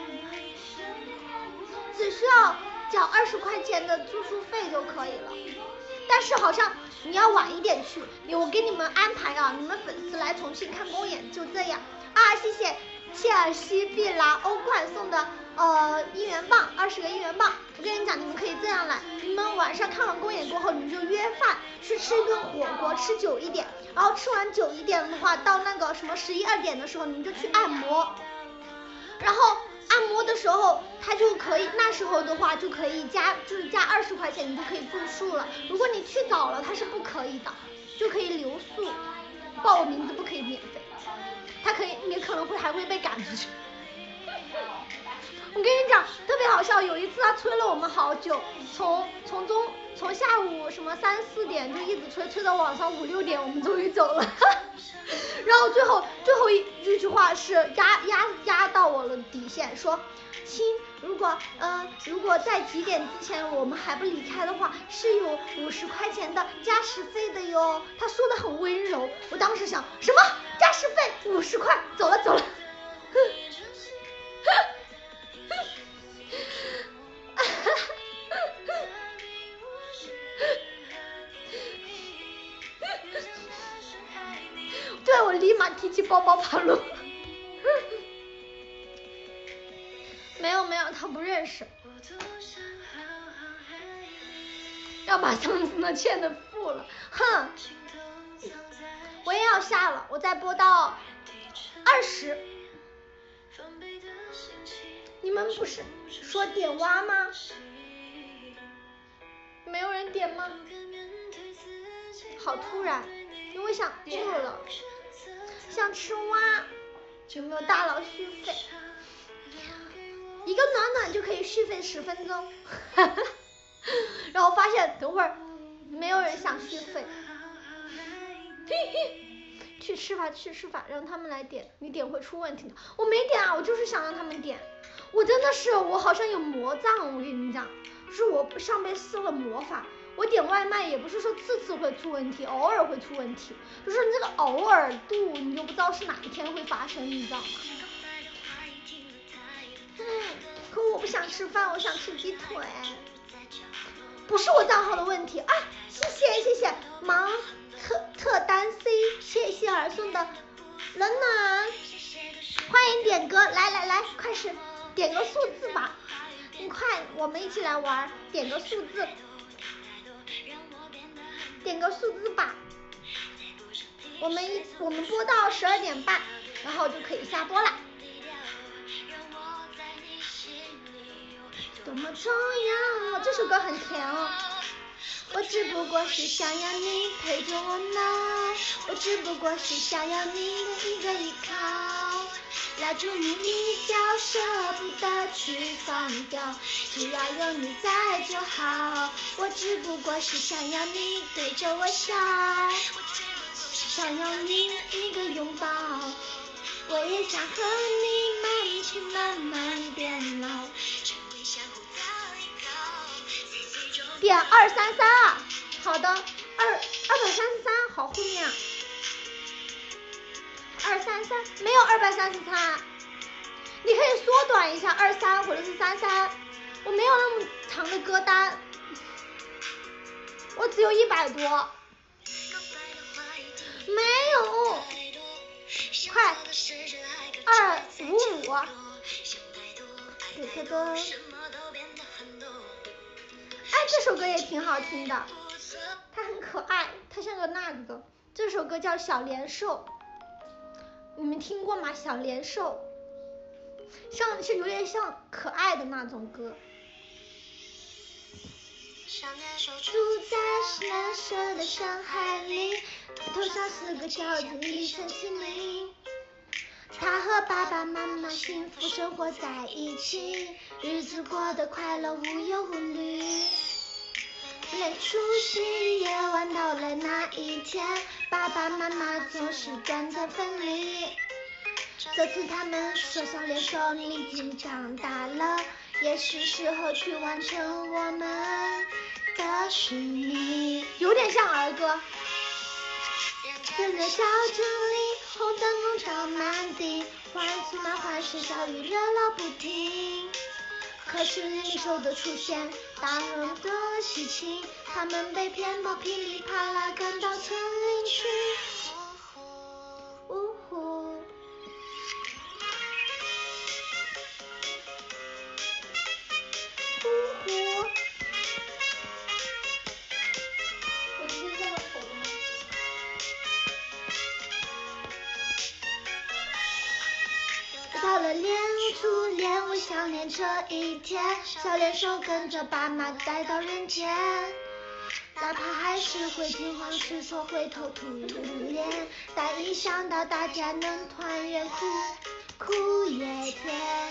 只需要缴二十块钱的住宿费就可以了。但是好像你要晚一点去，我给你们安排啊，你们粉丝来重庆看公演就这样啊！谢谢切尔西必拿欧冠送的呃一元棒，二十个一元棒。我跟你讲，你们可以这样来，你们晚上看完公演过后，你们就约饭去吃一顿火锅，吃久一点，然后吃完久一点的话，到那个什么十一二点的时候，你们就去按摩，然后按摩的时候，他就可以，那时候的话就可以加，就是加二十块钱，你就可以住宿了。如果你去早了，他是不可以的，就可以留宿，报我名字不可以免费，他可以，你可能会还会被赶出去。我跟你讲，特别好笑，有一次他催了我们好久，从从中从下午什么三四点就一直催，催到晚上五六点，我们终于走了。然后最后最后一一句话是压压压到我了底线，说亲，如果呃如果在几点之前我们还不离开的话，是有五十块钱的加时费的哟。他说的很温柔，我当时想什么加时费五十块，走了走了。对，我立马提起包包跑路。没有没有，他不认识。要把上次的欠的付了，哼！我也要下了，我再播到二十。你们不是说点蛙吗？没有人点吗？好突然，因为想饿了，想吃蛙，有没有大佬续费？一个暖暖就可以续费十分钟，然后发现等会儿没有人想续费，去吃吧去吃吧，让他们来点，你点会出问题的。我没点啊，我就是想让他们点， 我真的是，我好像有魔杖，我跟你讲，就是我上面施了魔法。我点外卖也不是说次次会出问题，偶尔会出问题，就是这个偶尔度你就不知道是哪一天会发生，你知道吗？嗯，可我不想吃饭，我想吃鸡腿。不是我账号的问题啊！谢谢谢谢，芒特特丹 C， 谢谢儿送的冷暖，欢迎点歌，来来来，快是点个数字吧，你快，我们一起来玩，点个数字。点个数字吧，我们一我们播到十二点半，然后就可以下播了。多么重要，这首歌很甜哦。我只不过是想要你陪着我呢，我只不过是想要你的一个依靠，拉住你一角舍不得去放掉，只要有你在就好。我只不过是想要你对着我笑，想要你一个拥抱，我也想和你慢一起慢慢变老。点二三三啊，好的，二二百三十三，好后面啊，二三三没有二百三十三，你可以缩短一下二三或者是三三，我没有那么长的歌单，我只有一百多，没有，快二五五，对对对。哎，这首歌也挺好听的，它很可爱，它像个那个。这首歌叫《小莲寿》，你们听过吗？小莲寿，像是有点像可爱的那种歌。住在蓝色的山海里，头上四个角子一身清明。他和爸爸妈妈幸福生活在一起，日子过得快乐无忧无虑。连除夕夜晚到了那一天，爸爸妈妈总是短暂分离。这次他们手上联手，你已经长大了，也是时候去完成我们的使命。有点像儿歌。整个小镇里红灯笼照满地，欢庆满欢声笑语热闹不停。可是联手的出现打扰了喜庆，他们被骗跑噼里啪啦赶到村里去。呜呼，呜呼，我直接这么瞅的吗？到了年初连我想念这一天，小莲手跟着爸妈来到人间，哪怕还是会惊慌失措灰头土脸，但一想到大家能团圆，苦苦也甜。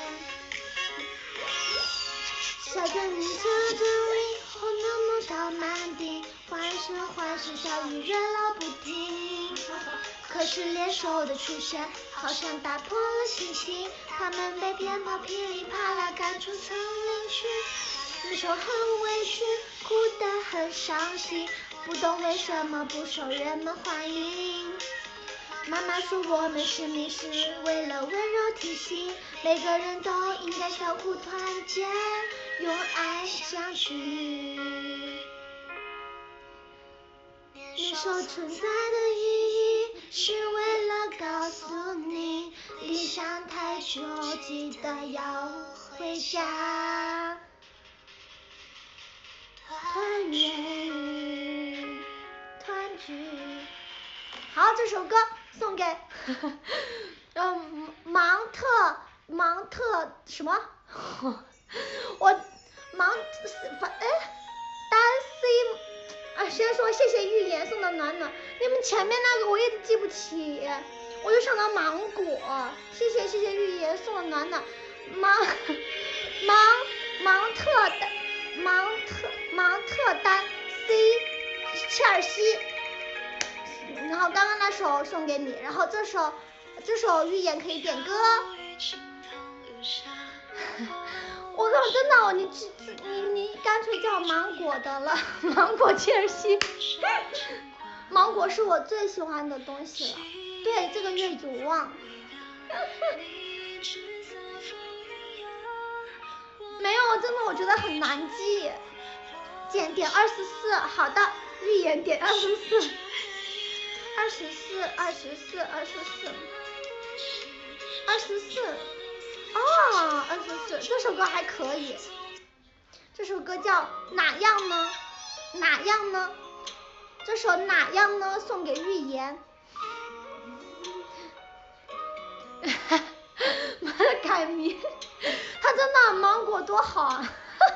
小镇里这镇里红灯笼照满地，欢声欢声笑语热闹不停。可是联手的出现好像打破了信心，他们被鞭炮噼里啪啦赶出村里去。那时候很委屈，哭得很伤心，不懂为什么不受人们欢迎。妈妈说我们使命是为了温柔提醒，每个人都应该相互团结，用爱相聚。联手存在的意义是为了告诉你，离乡太久记得要回家。团圆团聚。好，这首歌送给嗯芒特芒特什么我芒哎单 C 啊，先说谢谢预言送的暖暖，你们前面那个我一直记不起，我就想到芒果，谢谢谢谢预言送的暖暖。芒芒芒特丹芒特芒特丹 C 切尔西，然后刚刚那首送给你，然后这首这首预言可以点歌。 我靠，真的，你你你干脆叫芒果的了，芒果切尔西。芒果是我最喜欢的东西了。对，这个月有望。没有，真的我觉得很难记。减点二十四，好的，预言点二十四，二十四，二十四，二十四，二十四，哦，二十四，这首歌还可以。这首歌叫哪样呢？哪样呢？这首哪样呢？送给预言。妈的改名，他真的芒果多好啊！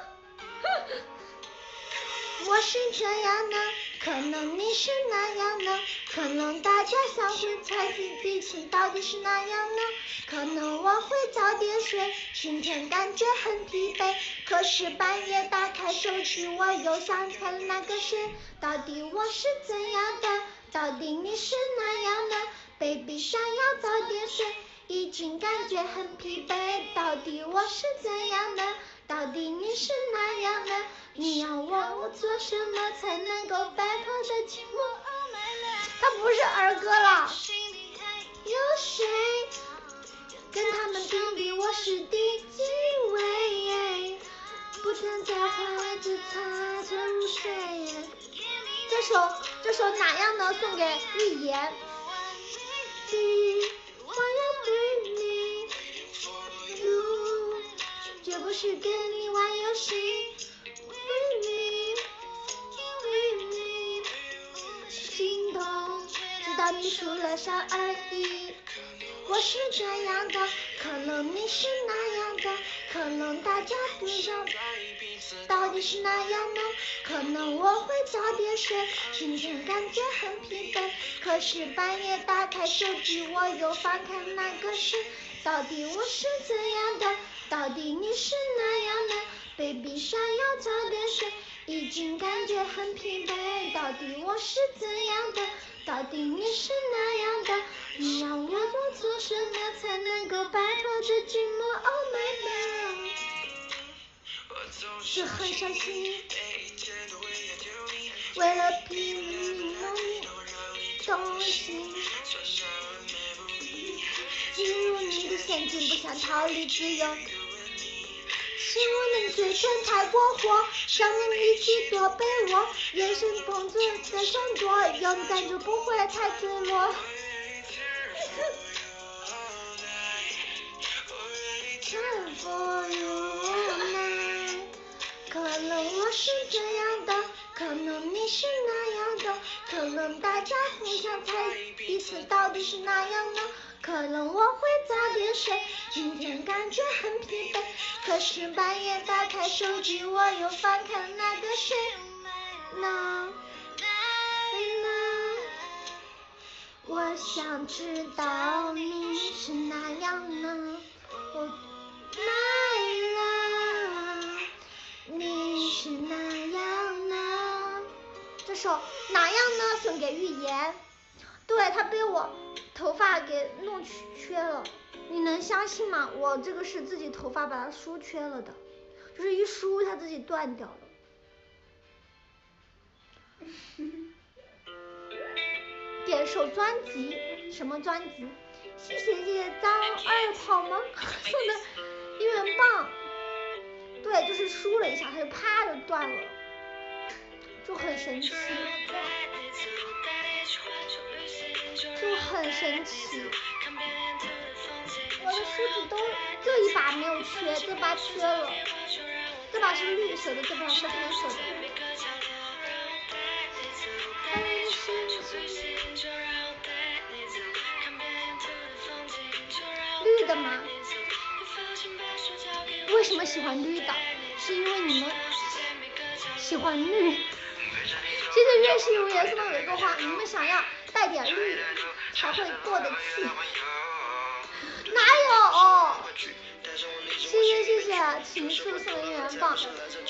我是这样的，可能你是那样的，可能大家相互猜忌彼此到底是哪样呢？可能我会早点睡，今天感觉很疲惫，可是半夜打开手机，我又想起了那个谁，到底我是怎样的？到底你是哪样的 ？baby 想要早点睡，已经感觉很疲惫，到底我是怎样的？到底你是哪样的？你要我做什么才能够摆脱这寂寞？它不是儿歌了。有谁跟他们评比我是第几位？不曾在花位置擦着入睡。这首这首哪样呢？送给预言。我要对你 you 绝不是跟你玩游戏 with me with me 心动直到你输了伤而已。我是这样的，可能你是那样的，可能大家不想到底是哪样呢？可能我会早点睡，今天感觉很疲惫，可是半夜打开手机，我又翻看那个谁，到底我是怎样的？到底你是哪样的 ？baby 想要早点睡，已经感觉很疲惫，到底我是怎样的？到底你是哪样的？你让我要做什么才能够摆脱这寂寞 ？Oh my god！是很伤心，为了拼命让你动心，进入你的陷阱，不想逃离自由。是我们嘴唇太过火，让人一起躲被窝，眼神动作在闪躲，勇敢就不会太脆弱。Time for you，可能我是这样的，可能你是那样的，可能大家互相猜彼此到底是哪样呢？可能我会早点睡，今天感觉很疲惫，可是半夜打开手机，我又翻看那个谁呢？我想知道你是哪样呢？我来了，你是哪样呢？这首哪样呢？送给预言。对，他被我头发给弄缺了，你能相信吗？我这个是自己头发把它梳缺了的，就是一梳它自己断掉了。点首专辑，什么专辑？谢谢谢谢张二跑吗送的一元棒。对，就是梳了一下，它就啪就断了，就很神奇。就很神奇，我的梳子都这一把没有缺，这把缺了，这把是绿色的，这把是黑色的。绿的吗？为什么喜欢绿的？是因为你们喜欢绿。其实越是有颜色的有一个话，你们想要带点绿才会过得去。哪有？谢谢谢谢，情书送的一元棒。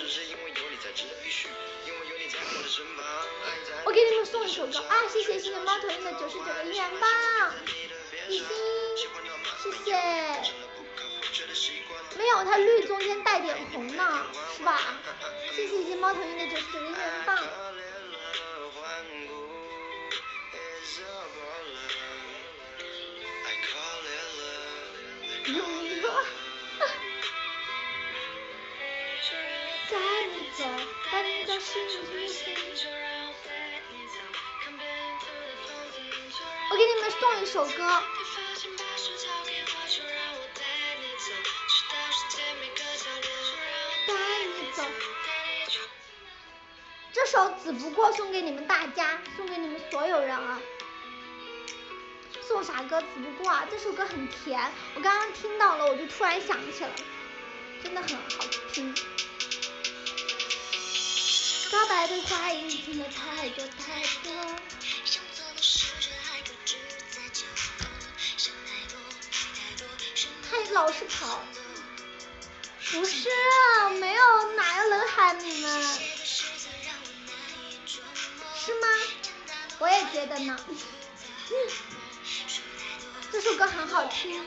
我给你们送一首歌啊！谢谢谢谢猫头鹰的九十九个一元棒，一心，谢谢。 没有，它绿中间带点红呢，是吧？谢谢一些猫头鹰的九十九个一元棒。有一个。带你走，带你到幸福的星球。我给你们送一首歌。带你走。这首只不过送给你们大家，送给你们所有人啊。送啥歌？只不过啊，这首歌很甜，我刚刚听到了，我就突然想起了，真的很好听。告白的话已经听了太多太多，他老是跑，不是啊，没有哪有人喊你们，是吗？我也觉得呢。这首歌很好听。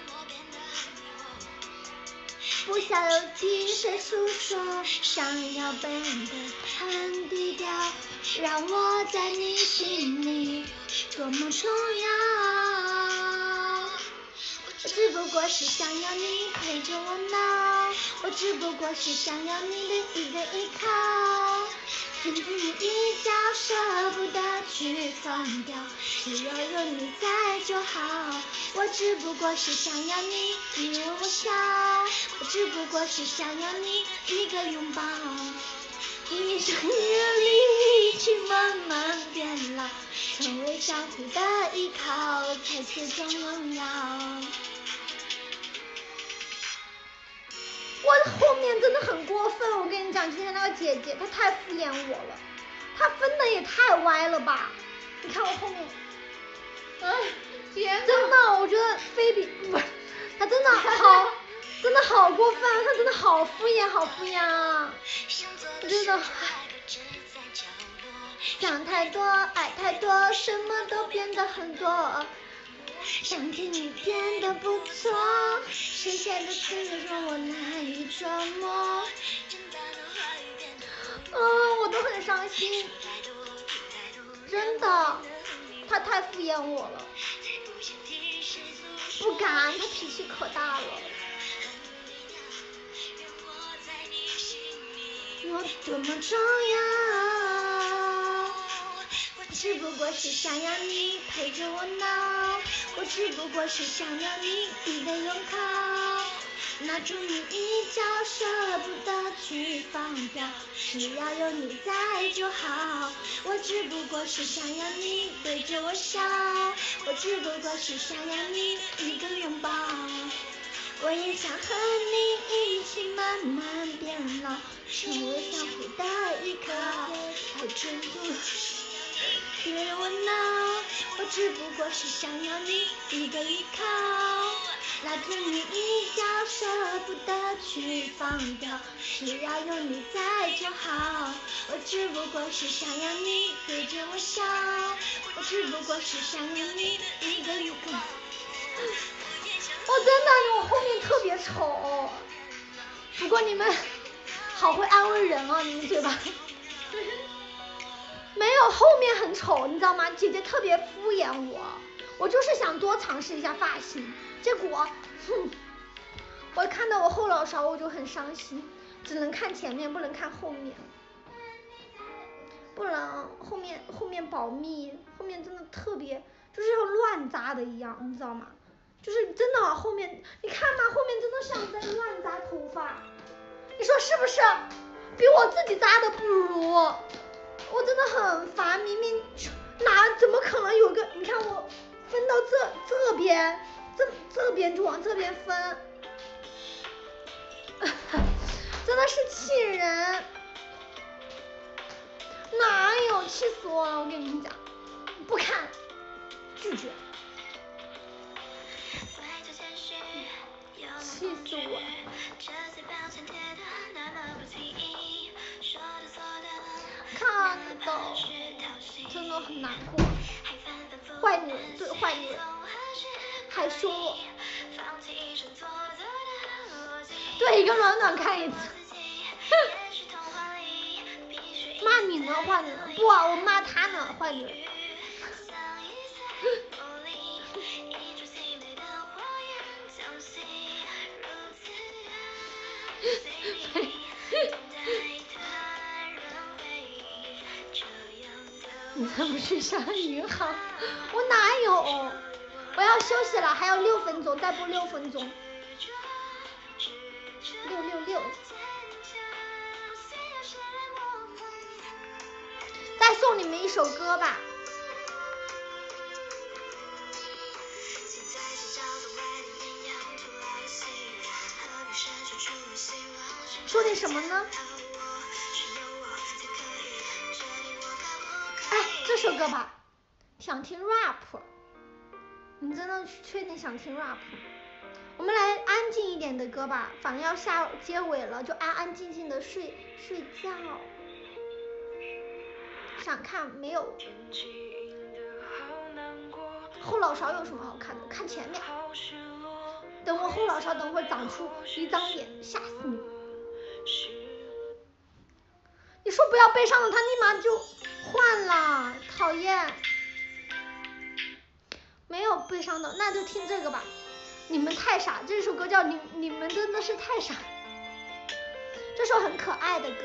不想有听谁诉说，想要变得很低调，让我在你心里多么重要。我只不过是想要你陪着我闹，我只不过是想要你的一个依靠，紧紧你一角舍不得去放掉，只要有你在就好。我只不过是想要你你为我笑，我只不过是想要你一个拥抱，一生一里一起慢慢变老，成为相互的依靠，才最终荣耀。我后面真的很过分，我跟你讲，今天那个姐姐她太敷衍我了，她分的也太歪了吧？你看我后面，哎，天，真的，我觉得菲比不是，她真的好，真的好过分，她真的好敷衍，好敷衍啊！真的，想太多，爱太多，什么都变得很多。想听你变得不错，谁写的词让我难以琢磨。嗯，我都很伤心，真的，他太敷衍我了，不敢，他脾气可大了。我多么重要，我只不过是想要你陪着我闹，我只不过是想要你一个拥抱，拿住你一角舍不得去放掉，只要有你在就好。我只不过是想要你对着我笑，我只不过是想要你一个拥抱，我也想和你一起慢慢变老，成为相互的依靠，才真正别让我闹。我只不过是想要你一个依靠，拉住你一角舍不得去放掉，只要有你在就好。我只不过是想要你对着我笑，我只不过是想要你一个拥抱。我真的，我后面特别丑，不过你们好会安慰人哦，你们觉得？没有，后面很丑，你知道吗？姐姐特别敷衍我，我就是想多尝试一下发型，结果，哼，我看到我后脑勺我就很伤心，只能看前面，不能看后面，不然后面后面保密，后面真的特别就是要乱扎的一样，你知道吗？就是真的后面，你看嘛，后面真的像在乱扎头发，你说是不是？比我自己扎的不如。我真的很烦，明明哪怎么可能有个？你看我分到这这边，这这边就往这边分，真的是气人，哪有？气死我了！我跟你们讲，不看，拒绝，气死我了！看到真的很难过，坏女人对坏女人，还说我， 对，一个暖暖看一次。骂你呢，坏女人！不啊，我骂他呢，坏女人。你怎么去上银行？我哪有？我要休息了，还有六分钟，再播六分钟。六六六。再送你们一首歌吧。说点什么呢？哎，这首歌吧，想听 rap。你真的确定想听 rap？ 我们来安静一点的歌吧，反正要下结尾了，就安安静静的睡睡觉。想看没有？后脑勺有什么好看的？看前面。等我后脑勺等会长出一张脸，吓死你！你说不要悲伤了，他立马就换了，讨厌。没有悲伤的，那就听这个吧。你们太傻，这首歌叫你你们真的是太傻。这首很可爱的歌。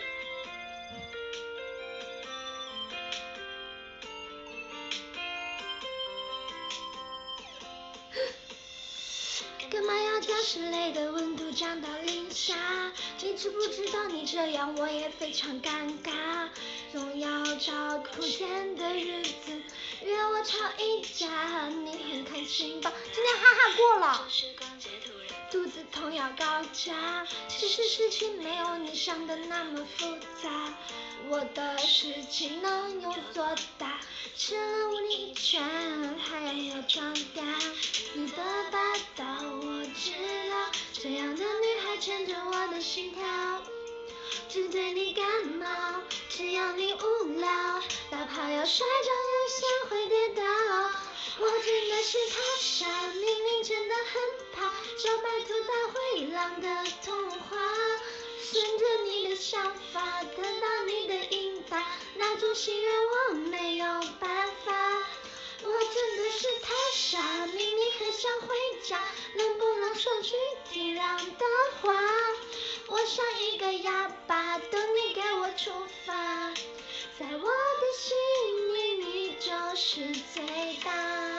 干嘛要将室内的温度降到零下？你知不知道你这样我也非常尴尬。总要找空闲的日子约我吵一架，你很开心吧？今天哈哈过了。肚子痛要高价，其实事情没有你想的那么复杂。我的事情能有多大？吃了你一拳，还要装嗲。你的霸道我知道，这样的女孩牵着我的心跳。只对你感冒，只要你无聊，哪怕要摔跤也想会跌倒。我真的是太傻，明明真的很怕，小白兔大灰狼的童话。顺着你的想法，得到你的应答，那种心愿我没有办法。我真的是太傻，明明很想回家，能不能说句体谅的话？我像一个哑巴，等你给我出发，在我的心里你就是最大。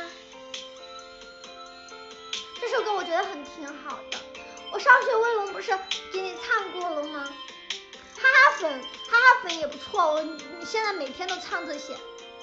这首歌我觉得很挺好的，我上学威龙不是给你唱过了吗？哈哈粉，哈哈粉也不错，我你现在每天都唱这些，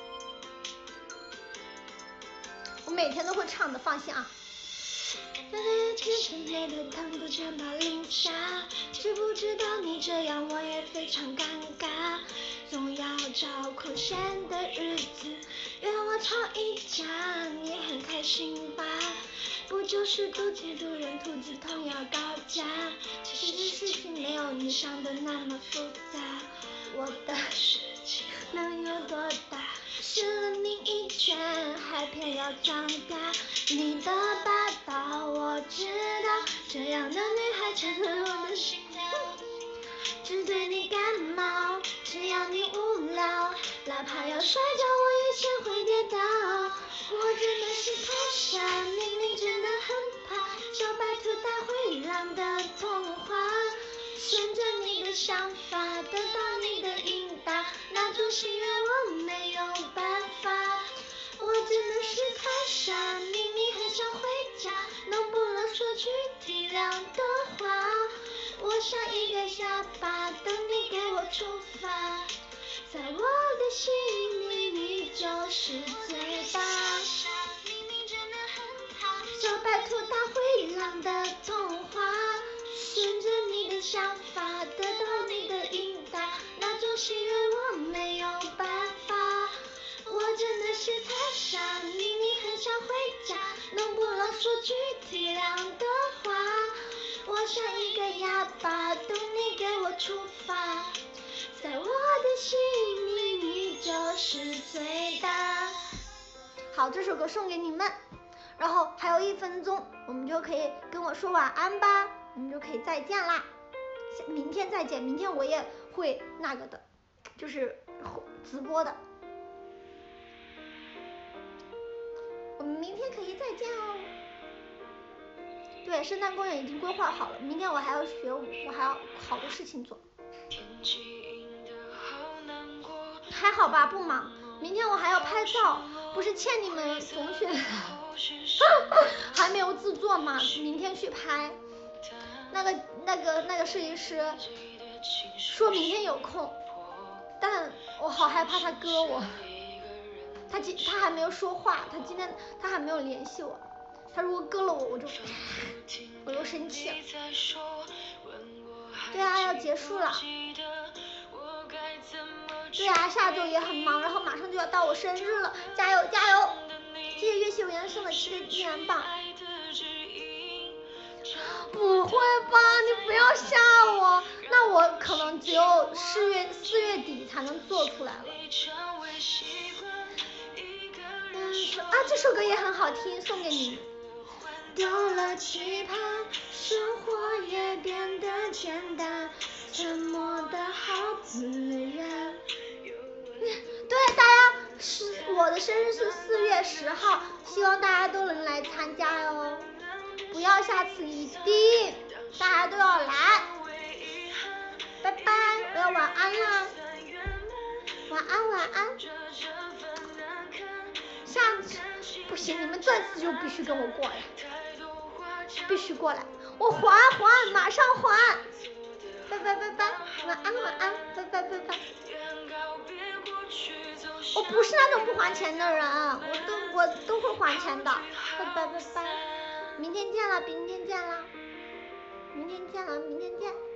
我每天都会唱的，放心啊。天生内的糖都降到零下，知不知道你这样我也非常尴尬。总要找空闲的日子约我吵一架，你很开心吧？不就是妒忌妒人，兔子痛要高价。其实事情没有你想的那么复杂。我的事情能有多大？吃了你一拳，还偏要装嗲。你的霸道我知道，这样的女孩牵着我的心跳。只对你感冒，只要你无聊，哪怕要摔跤我也想会跌倒。我真的是太傻，明明真的很怕，小白兔大灰狼的童话。顺着你的想法，得到你的应答，那种心愿我没有办法。我真的是太傻，明明很想回家，能不能说句体谅的话？我像一个哑巴，等你给我出发，在我的心里你就是最大。小白兔大灰狼的童话，顺着你的想法，得到你的应答，那种心愿我没有办法。我真的是太傻，明明很想回家，能不能说句体谅的话？我像一个哑巴，等你给我出发，在我的心里你就是最大。好，这首歌送给你们，然后还有一分钟，我们就可以跟我说晚安吧。 我们就可以再见啦。明天再见，明天我也会那个的，就是直播的。我们明天可以再见哦。对，圣诞公园已经规划好了，明天我还要学舞，我还要好多事情做。还好吧，不忙。明天我还要拍照，不是欠你们同学还没有制作吗？明天去拍。那个那个那个设计师说明天有空，但我好害怕他割我。他今他还没有说话，他今天他还没有联系我。他如果割了我，我就我又生气了。对啊，要结束了。对啊，下周也很忙，然后马上就要到我生日了，加油加油！谢谢月秀原送的七个依然棒。不会吧，你不要吓我，那我可能只有四月四月底才能做出来了。嗯啊，这首歌也很好听，送给你。丢了期盼，生活也变得简单，沉默的好自然。对，大家是我的生日是四月十号，希望大家都能来参加哟。不要下次一定，大家都要来。拜拜，我要晚安啦。晚安晚安。下次不行，你们这次就必须跟我过来，必须过来，我还还，马上还。拜拜拜拜，晚安晚安，拜拜拜拜。我不是那种不还钱的人，我都我都会还钱的。拜拜拜拜，明天见了，明天见了，明天见了，明天见。